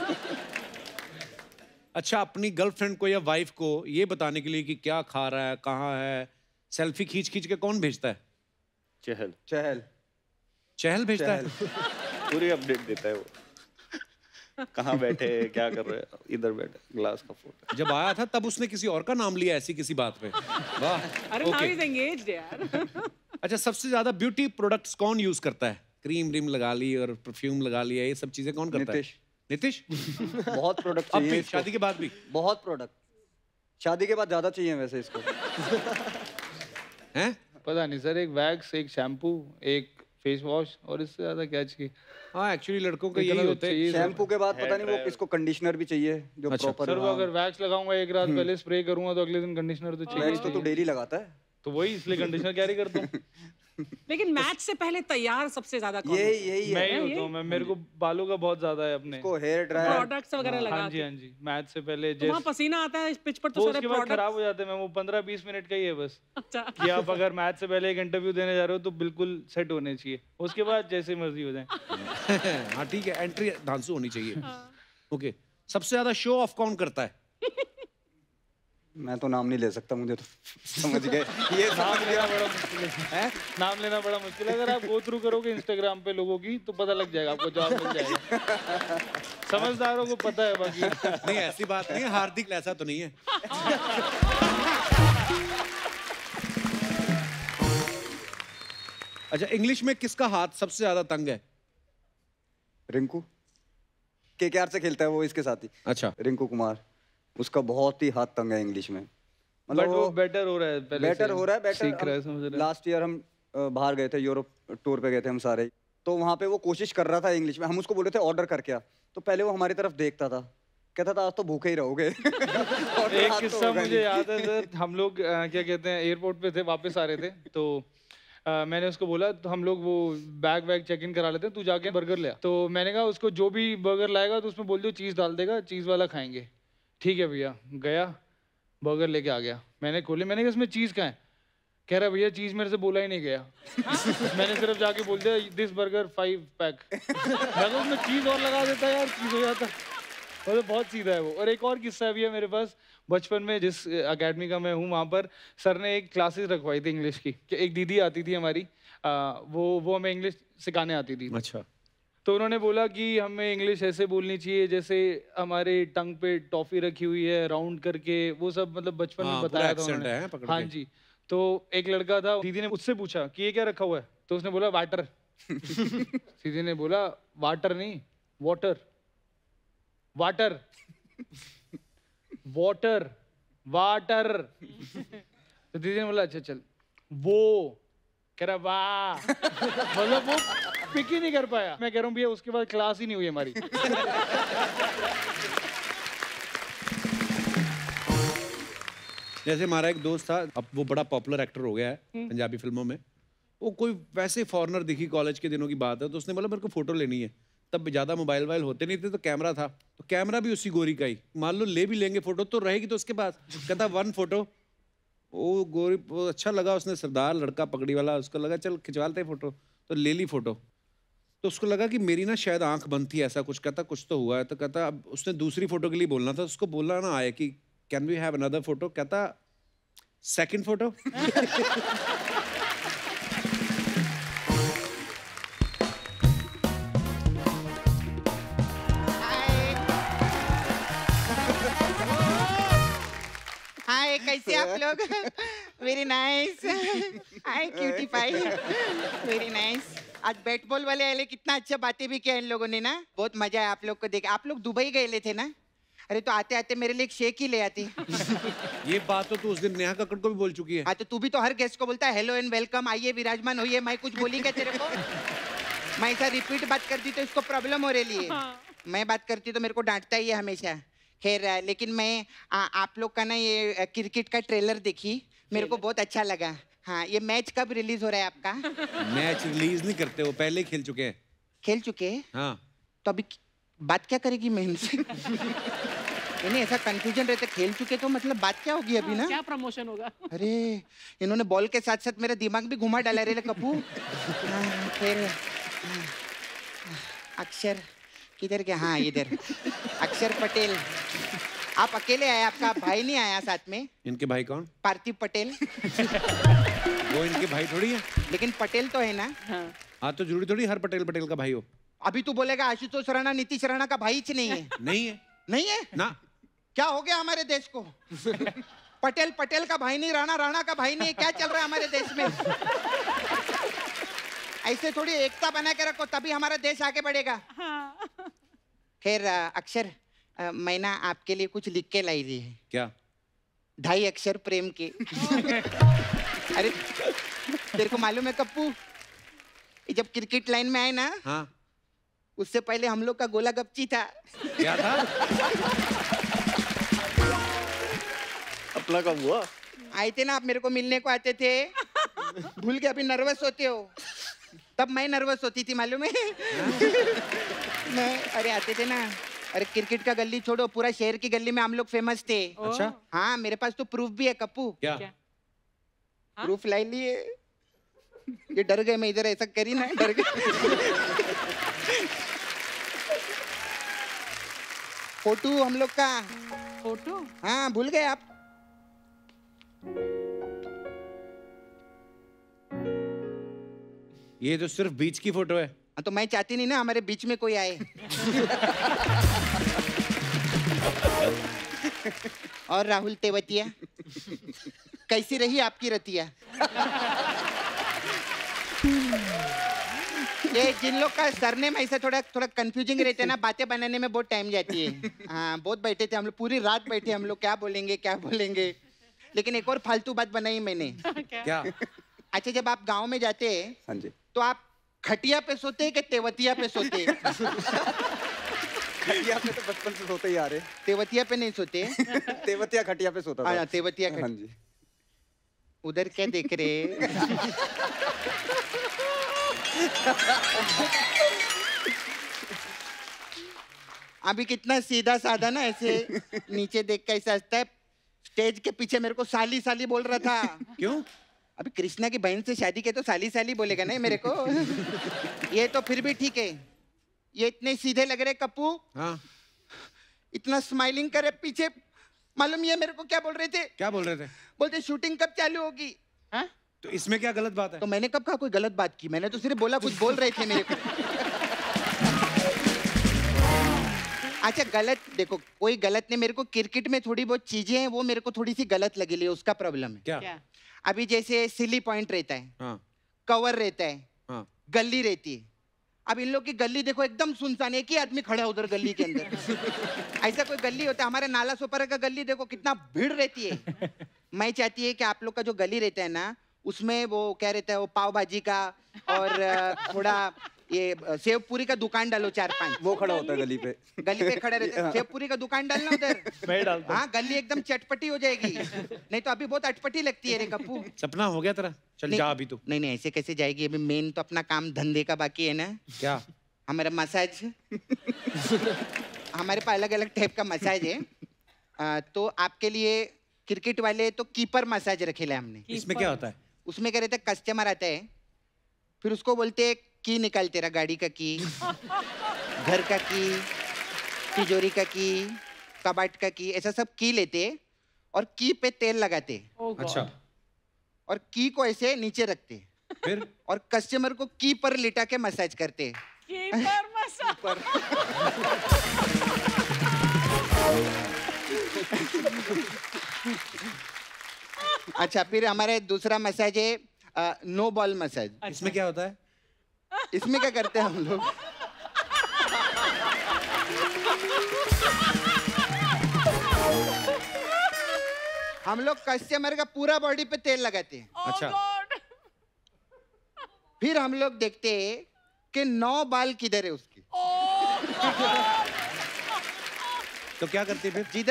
अच्छा, अपनी गर्लफ्रेंड को या वाइफ को ये बताने के लिए कि क्या खा रहा है, कहाँ है, सेल्फी खींच खींच के कौन भेजता है? चहल। चहल। चहल भेजता है? पूरी अपडेट देता है वो, कहाँ बैठे, क्या कर रहे हैं, इधर बैठे, ग्लास का फोटो। जब आया था तब उसने किसी और का नाम लिया ऐसी किसी बात पे? वाह। अरे नाउ ही इज एंगेज्ड यार। अच्छा, सबसे ज्यादा ब्यूटी प्रोडक्ट्स कौन यूज करता है? क्रीम रिम लगा ली और परफ्यूम लगा लिया, ये सब चीजें कौन करता है? नीतीश। बहुत प्रोडक्ट अब चाहिए भी, इसको। शादी के बाद भी? बहुत प्रोडक्ट, शादी के बाद ज्यादा चाहिए वैसे इसको। हैं? पता नहीं सर, एक वैक्स, एक शैम्पू, एक फेस वॉश, और इससे ज्यादा क्या चाहिए? हाँ, एक्चुअली लड़कों का इतना यही तो होता है। चाहिए सर। शैम्पू के बाद पता नहीं वो किसको कंडीशनर भी चाहिए जो प्रॉपर। सर वो अगर वैक्स लगाऊंगा एक रात पहले, स्प्रे करूंगा तो अगले दिन कंडीशनर तो चाहिए। वैक्स तो तू डेली लगाता है। तो वही इसलिए कंडीशनर कैरी करता हूँ। लेकिन मैच से पहले तैयार सबसे ज्यादा कौन यही होता है? यही मैं है। ही होता हूँ, मैं मेरे को बालों का बहुत ज्यादा है अपने। इसको हेयर ड्रायर, प्रोडक्ट्स वगैरह लगा हाँ जी, के। हाँ जी, मैच से पहले तो वहाँ पसीना आता है इस पिच पर तो वो सारे उसके बाद प्रोडक्ट। खराब हो जाते हैं। मैं वो 15-20 मिनट का ही है बस, अच्छा। कि आप अगर मैच से पहले एक इंटरव्यू देने जा रहे हो तो बिल्कुल सेट होने चाहिए, उसके बाद जैसे मर्जी हो जाए। हाँ ठीक है, एंट्री धांसू होनी चाहिए। ओके, सबसे ज्यादा शो ऑफ कौन करता है? मैं तो नाम नहीं ले सकता, मुझे तो समझ गए ये नाम लेना बड़ा मुश्किल है। नाम लेना बड़ा मुश्किल है। अगर आप गो थ्रू करोगे इंस्टाग्राम पे लोगों की तो पता लग जाएगा, आपको जवाब मिल जाएगा। समझदारों को पता है, बाकी नहीं ऐसी बात नहीं है, हार्दिक ऐसा तो नहीं है। अच्छा, इंग्लिश में किसका हाथ सबसे ज्यादा तंग है? रिंकू केकेआर से खेलता है वो, इसके साथ ही। अच्छा, रिंकू कुमार, उसका बहुत ही हाथ तंग है इंग्लिश में। बट वो बेटर हो रहा है, पहले बेटर हो रहा है, सीख रहा है, समझ रहा है। लास्ट ईयर हम बाहर गए थे, यूरोप टूर पे गए थे हम सारे, तो वहाँ पे वो कोशिश कर रहा था इंग्लिश में। हम उसको बोले थे ऑर्डर करके आ, तो पहले वो हमारी तरफ देखता था, कहता था आज तो भूखे ही रहोगे। एक किस्सा मुझे याद है सर, हम लोग क्या कहते हैं एयरपोर्ट पे थे, वापस आ रहे थे, तो मैंने उसको बोला तो हम लोग वो बैग वैग चेक इन करा लेते हैं, तू जाके बर्गर ले आ। तो मैंने कहा उसको जो भी बर्गर लाएगा तो उसमें बोल दो चीज़ डाल देगा, चीज़ वाला खाएंगे। ठीक है भैया, गया बर्गर लेके आ गया, मैंने खोले, मैंने कहा इसमें चीज़ कहाँ है? कह रहा भैया चीज़ मेरे से बोला ही नहीं गया। मैंने सिर्फ जाके बोल दिया दिस बर्गर 5 पैक। मैं उसमें चीज़ और लगा देता यार, चीज़ हो जाता। मतलब बहुत सीधा है वो। और एक और किस्सा भी है मेरे पास, बचपन में जिस एकेडमी का मैं हूँ वहाँ पर सर ने एक क्लासेस रखवाई थी इंग्लिश की, कि एक दीदी आती थी हमारी, वो हमें इंग्लिश सिखाने आती थी। अच्छा। तो उन्होंने बोला कि हमें इंग्लिश ऐसे बोलनी चाहिए जैसे हमारे टंग पे टॉफी रखी हुई है राउंड करके, वो सब मतलब बचपन में बताया था उन्होंने। हाँ जी। तो एक लड़का था, दीदी ने उससे पूछा कि ये क्या रखा हुआ है, तो उसने बोला वाटर। दीदी ने बोला वाटर नहीं, वाटर, वाटर, वाटर, वाटर। तो दीदी ने बोला अच्छा चल, वो कह रहा वाह। मतलब वो पिक ही नहीं कर पाया। मैं कह रहा हूँ भैया उसके बाद क्लास ही नहीं हुई हमारी। जैसे हमारा एक दोस्त था, अब वो बड़ा पॉपुलर एक्टर हो गया है पंजाबी फिल्मों में, वो कोई वैसे फॉरेनर दिखी, कॉलेज के दिनों की बात है, तो उसने बोला मेरे को फोटो लेनी है। तब ज़्यादा मोबाइल वाइल होते नहीं थे, तो कैमरा था, तो कैमरा भी उसी गोरी का ही। मान लो ले भी लेंगे फोटो तो रहेगी तो उसके पास, कहता 1 फोटो। वो गोरी वो अच्छा लगा, उसने सरदार लड़का पगड़ी वाला, उसको लगा चल खिंचवा लेते फोटो, तो ले ली फोटो। तो उसको लगा कि मेरी ना शायद आंख बंद थी, ऐसा कुछ, कहता कुछ तो हुआ है। तो कहता अब उसने दूसरी फोटो के लिए बोलना था, उसको बोलना ना आया कि can we have another photo, कहता 2nd फोटो। हाय, कैसे आप लोग? Very nice. Hi cutie pie, very nice. आज बैट बॉल वाले आए, कितना अच्छा बातें भी किया इन लोगों ने ना, बहुत मजा आया आप लोग को देख। आप लोग दुबई गए थे ना? अरे तो आते आते मेरे लिए एक शेक ही ले आती। ये बात तो तू उस दिन नेहा कक्कड़ को भी बोल चुकी है। हाँ, तो तू भी तो हर गेस्ट को बोलता है हेलो एंड वेलकम, आइए विराजमान होइए। मैं कुछ बोली क्या तेरे को? मैं ऐसा रिपीट बात करती तो इसको प्रॉब्लम हो रही है। मैं बात करती तो मेरे को डांटता ही है हमेशा। खैर, लेकिन मैं आप लोग का ना ये क्रिकेट का ट्रेलर देखी, मेरे को बहुत अच्छा लगा। हाँ, ये मैच कब रिलीज हो रहा है आपका? मैच रिलीज नहीं करते, वो पहले ही खेल चुके हैं। खेल चुके हैं? हाँ। तो अभी बात क्या करेगी मैं इनसे? नहीं, ऐसा कंफ्यूजन रहता है, खेल चुके तो मतलब बात क्या होगी अभी ना? क्या प्रमोशन होगा? अरे इन्होंने बॉल के साथ साथ मेरा दिमाग भी घुमा डाला रे कपूर। फिर अक्षर किधर गया? हाँ इधर, अक्षर पटेल। आप अकेले आए, आपका भाई नहीं आया साथ में? इनके भाई कौन? पार्थिव पटेल। वो इनके भाई थोड़ी है। लेकिन पटेल तो है ना? हाँ, तो जरूरी थोड़ी हर पटेल पटेल का भाई हो। अभी तू बोलेगा आशुतोष राणा नीतीश राणा का भाई ही नहीं है? नहीं है। नहीं है ना। क्या हो गया हमारे देश को? पटेल पटेल का भाई नहीं, राणा राणा का भाई नहीं, क्या चल रहा है हमारे देश में? ऐसे थोड़ी एकता बना के रखो, तभी हमारा देश आगे बढ़ेगा। खैर अक्षर, मैं ना आपके लिए कुछ लिख के लाई दी है। क्या? 2.5 अक्षर प्रेम के। अरे तेरे को मालूम है कप्पू, जब क्रिकेट लाइन में आए ना, हाँ, उससे पहले हम लोग का गोला गप्ची था। क्या था? अपना कब हुआ? आए थे ना आप, मेरे को मिलने को आते थे। भूल के अभी नर्वस होते हो, तब मैं नर्वस होती थी मालूम है? मैं अरे आते थे ना, अरे क्रिकेट का गली छोड़ो, पूरा शहर की गली में हम लोग फेमस थे। अच्छा? हाँ, मेरे पास तो प्रूफ भी है कप्पू। क्या? प्रूफ लाई लिए। ये डर गए, मैं इधर ऐसा करी ना, डर गए। फोटो हम लोग का। फोटो? हाँ, भूल गए आप? ये तो सिर्फ बीच की फोटो है। तो मैं चाहती नहीं ना हमारे बीच में कोई आए। और राहुल तेवतिया, कैसी रही आपकी रतिया? ये जिन लोग का सरनेम ऐसा थोड़ा कंफ्यूजिंग रहते हैं ना, बातें बनाने में बहुत टाइम जाती है। हाँ, बहुत बैठे थे हम लोग, पूरी रात बैठे हम लोग, क्या बोलेंगे। लेकिन एक और फालतू बात बनाई मैंने। क्या? अच्छा, जब आप गांव में जाते हैं, हाँ जी, तो आप खटिया पे सोते हैं कि तेवतिया पे सोते हैं? खटिया पे तो बचपन से सोते ही आ रहे। तेवतिया पे नहीं सोते? तेवतिया खटिया पे सोता था। तेवतिया हाँ जी। उधर क्या देख रहे? अभी कितना सीधा साधा ना, ऐसे नीचे देख के ऐसा हंसता है। स्टेज के पीछे मेरे को साली साली बोल रहा था। क्यों? अभी कृष्णा की बहन से शादी के तो साली साली बोलेगा नहीं मेरे को। ये तो फिर भी ठीक है। ये इतने सीधे लग रहे कप्पू। हाँ। इतना स्माइलिंग करे पीछे। मालूम ये मेरे को क्या बोल रहे थे? क्या बोल रहे थे? बोलते शूटिंग कब चालू होगी? हाँ? तो इसमें क्या गलत बात है? तो मैंने कब कहा कोई गलत बात की? मैंने तो सिर्फ बोला कुछ बोल रहे थे मेरे को। अच्छा, गलत देखो, कोई गलत नहीं। मेरे को क्रिकेट में थोड़ी बहुत चीजें हैं, वो मेरे को थोड़ी सी गलत लगी ली, उसका प्रॉब्लम है। क्या? अभी जैसे सिली पॉइंट रहता है, हाँ। कवर रहता है, हाँ। गली रहती है। अब इन लोग की गली देखो एकदम सुनसान, एक ही आदमी खड़ा है उधर गली के अंदर। ऐसा कोई गली होता है? हमारे नाला सोपारा का गली देखो कितना भीड़ रहती है। मैं चाहती है कि आप लोग का जो गली रहता है ना, उसमें वो क्या रहता है, वो पाव भाजी का और थोड़ा ये सेव पूरी का दुकान डालो 4-5। वो खड़ा होता है गली पे खड़ा रहता है। सेव पूरी का दुकान डालना उधर। मैं डालता हूँ। हाँ, गली एकदम चटपटी हो जाएगी। नहीं तो अभी बहुत अटपटी लगती है रे कप्पू। सपना हो गया तेरा? चल जा अभी तू। नहीं, ऐसे कैसे जाएगी? अभी मेन तो अपना काम धंधे का बाकी है ना। क्या? हमारा मसाज। हमारे पास अलग अलग टाइप का मसाज है। तो आपके लिए क्रिकेट वाले तो कीपर मसाज रखेला हमने। इसमें क्या होता है? उसमें क्या रहता है, कस्टमर आता है, फिर उसको बोलते हैं की निकाल, तेरा गाड़ी का की, घर का की, तिजोरी का की, कबाट का की, ऐसा सब की लेते और की पे तेल लगाते। अच्छा। और की को ऐसे नीचे रखते, फिर और कस्टमर को की पर लिटा के मसाज करते। अच्छा, फिर हमारे दूसरा मसाज है नो बॉल मसाज। इसमें क्या होता है? इसमें क्या करते हैं हम लोग? हम लोग कस्टमर का पूरा बॉडी पे तेल लगाते हैं। अच्छा। फिर हम लोग देखते हैं कि 9 बाल किधर है उसकी। तो क्या करते हैं फिर?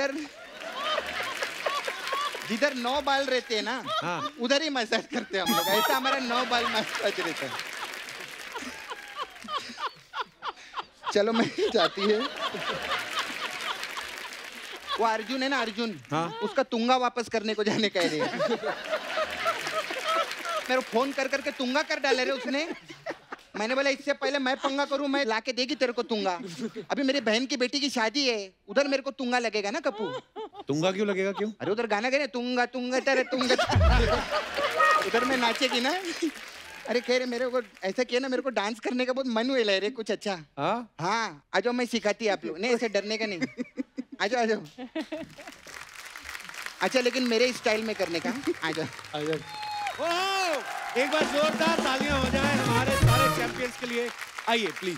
जिधर 9 बाल रहते हैं ना, हाँ। उधर ही मसाज करते हैं हम लोग। ऐसा हमारा 9 बाल मसाज रहता है। चलो, मैं जाती है। वो अर्जुन है ना, अर्जुन, हाँ। उसका तुंगा वापस करने को जाने कह रहे हैं। मेरे फोन कर करके तुंगा कर डाले रे उसने। मैंने बोला इससे पहले मैं पंगा करूं, मैं लाके देगी तेरे को तुंगा। अभी मेरी बहन की बेटी की शादी है, उधर मेरे को तुंगा लगेगा ना कप्पू। तुंगा क्यों लगेगा? क्यों? अरे उधर गाना गे तुंगा तुंगा तेरे तुंगा। उधर में नाचेगी ना। अरे खैर, मेरे को ऐसा किया ना, मेरे को डांस करने का बहुत मन हुआ रे कुछ। अच्छा हाँ, आ जाओ, मैं सिखाती आप लोग। नहीं, ऐसे डरने का नहीं, आ जाओ। अच्छा, लेकिन मेरे स्टाइल में करने का। आ जाओ। एक बार जोरदार तालियां हो जाए हमारे सारे चैंपियंस के लिए। आइए please.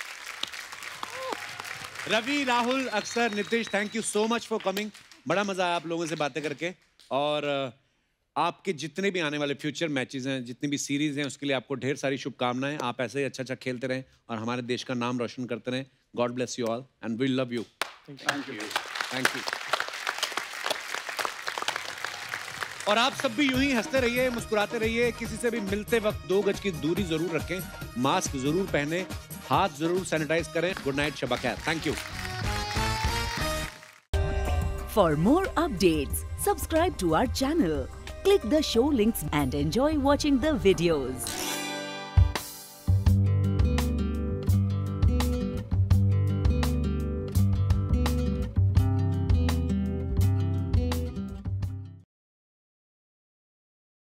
Ravi, Rahul, Axar, Nitish, thank you so much for coming. बड़ा मजा आया आप लोगों से बातें करके। और आपके जितने भी आने वाले फ्यूचर मैचेस हैं, जितनी भी सीरीज हैं, उसके लिए आपको ढेर सारी शुभकामनाएं। आप ऐसे ही अच्छा खेलते रहें और हमारे देश का नाम रोशन करते रहें। God bless you all and we love you. Thank you. और आप सब भी यूं ही हंसते रहिए, मुस्कुराते रहिए। किसी से भी मिलते वक्त 2 गज की दूरी जरूर रखें, मास्क जरूर पहने, हाथ जरूर सैनिटाइज करें। गुड नाइट, शब खैर। Thank you. For more updates, subscribe to our channel, click the show links and enjoy watching the videos.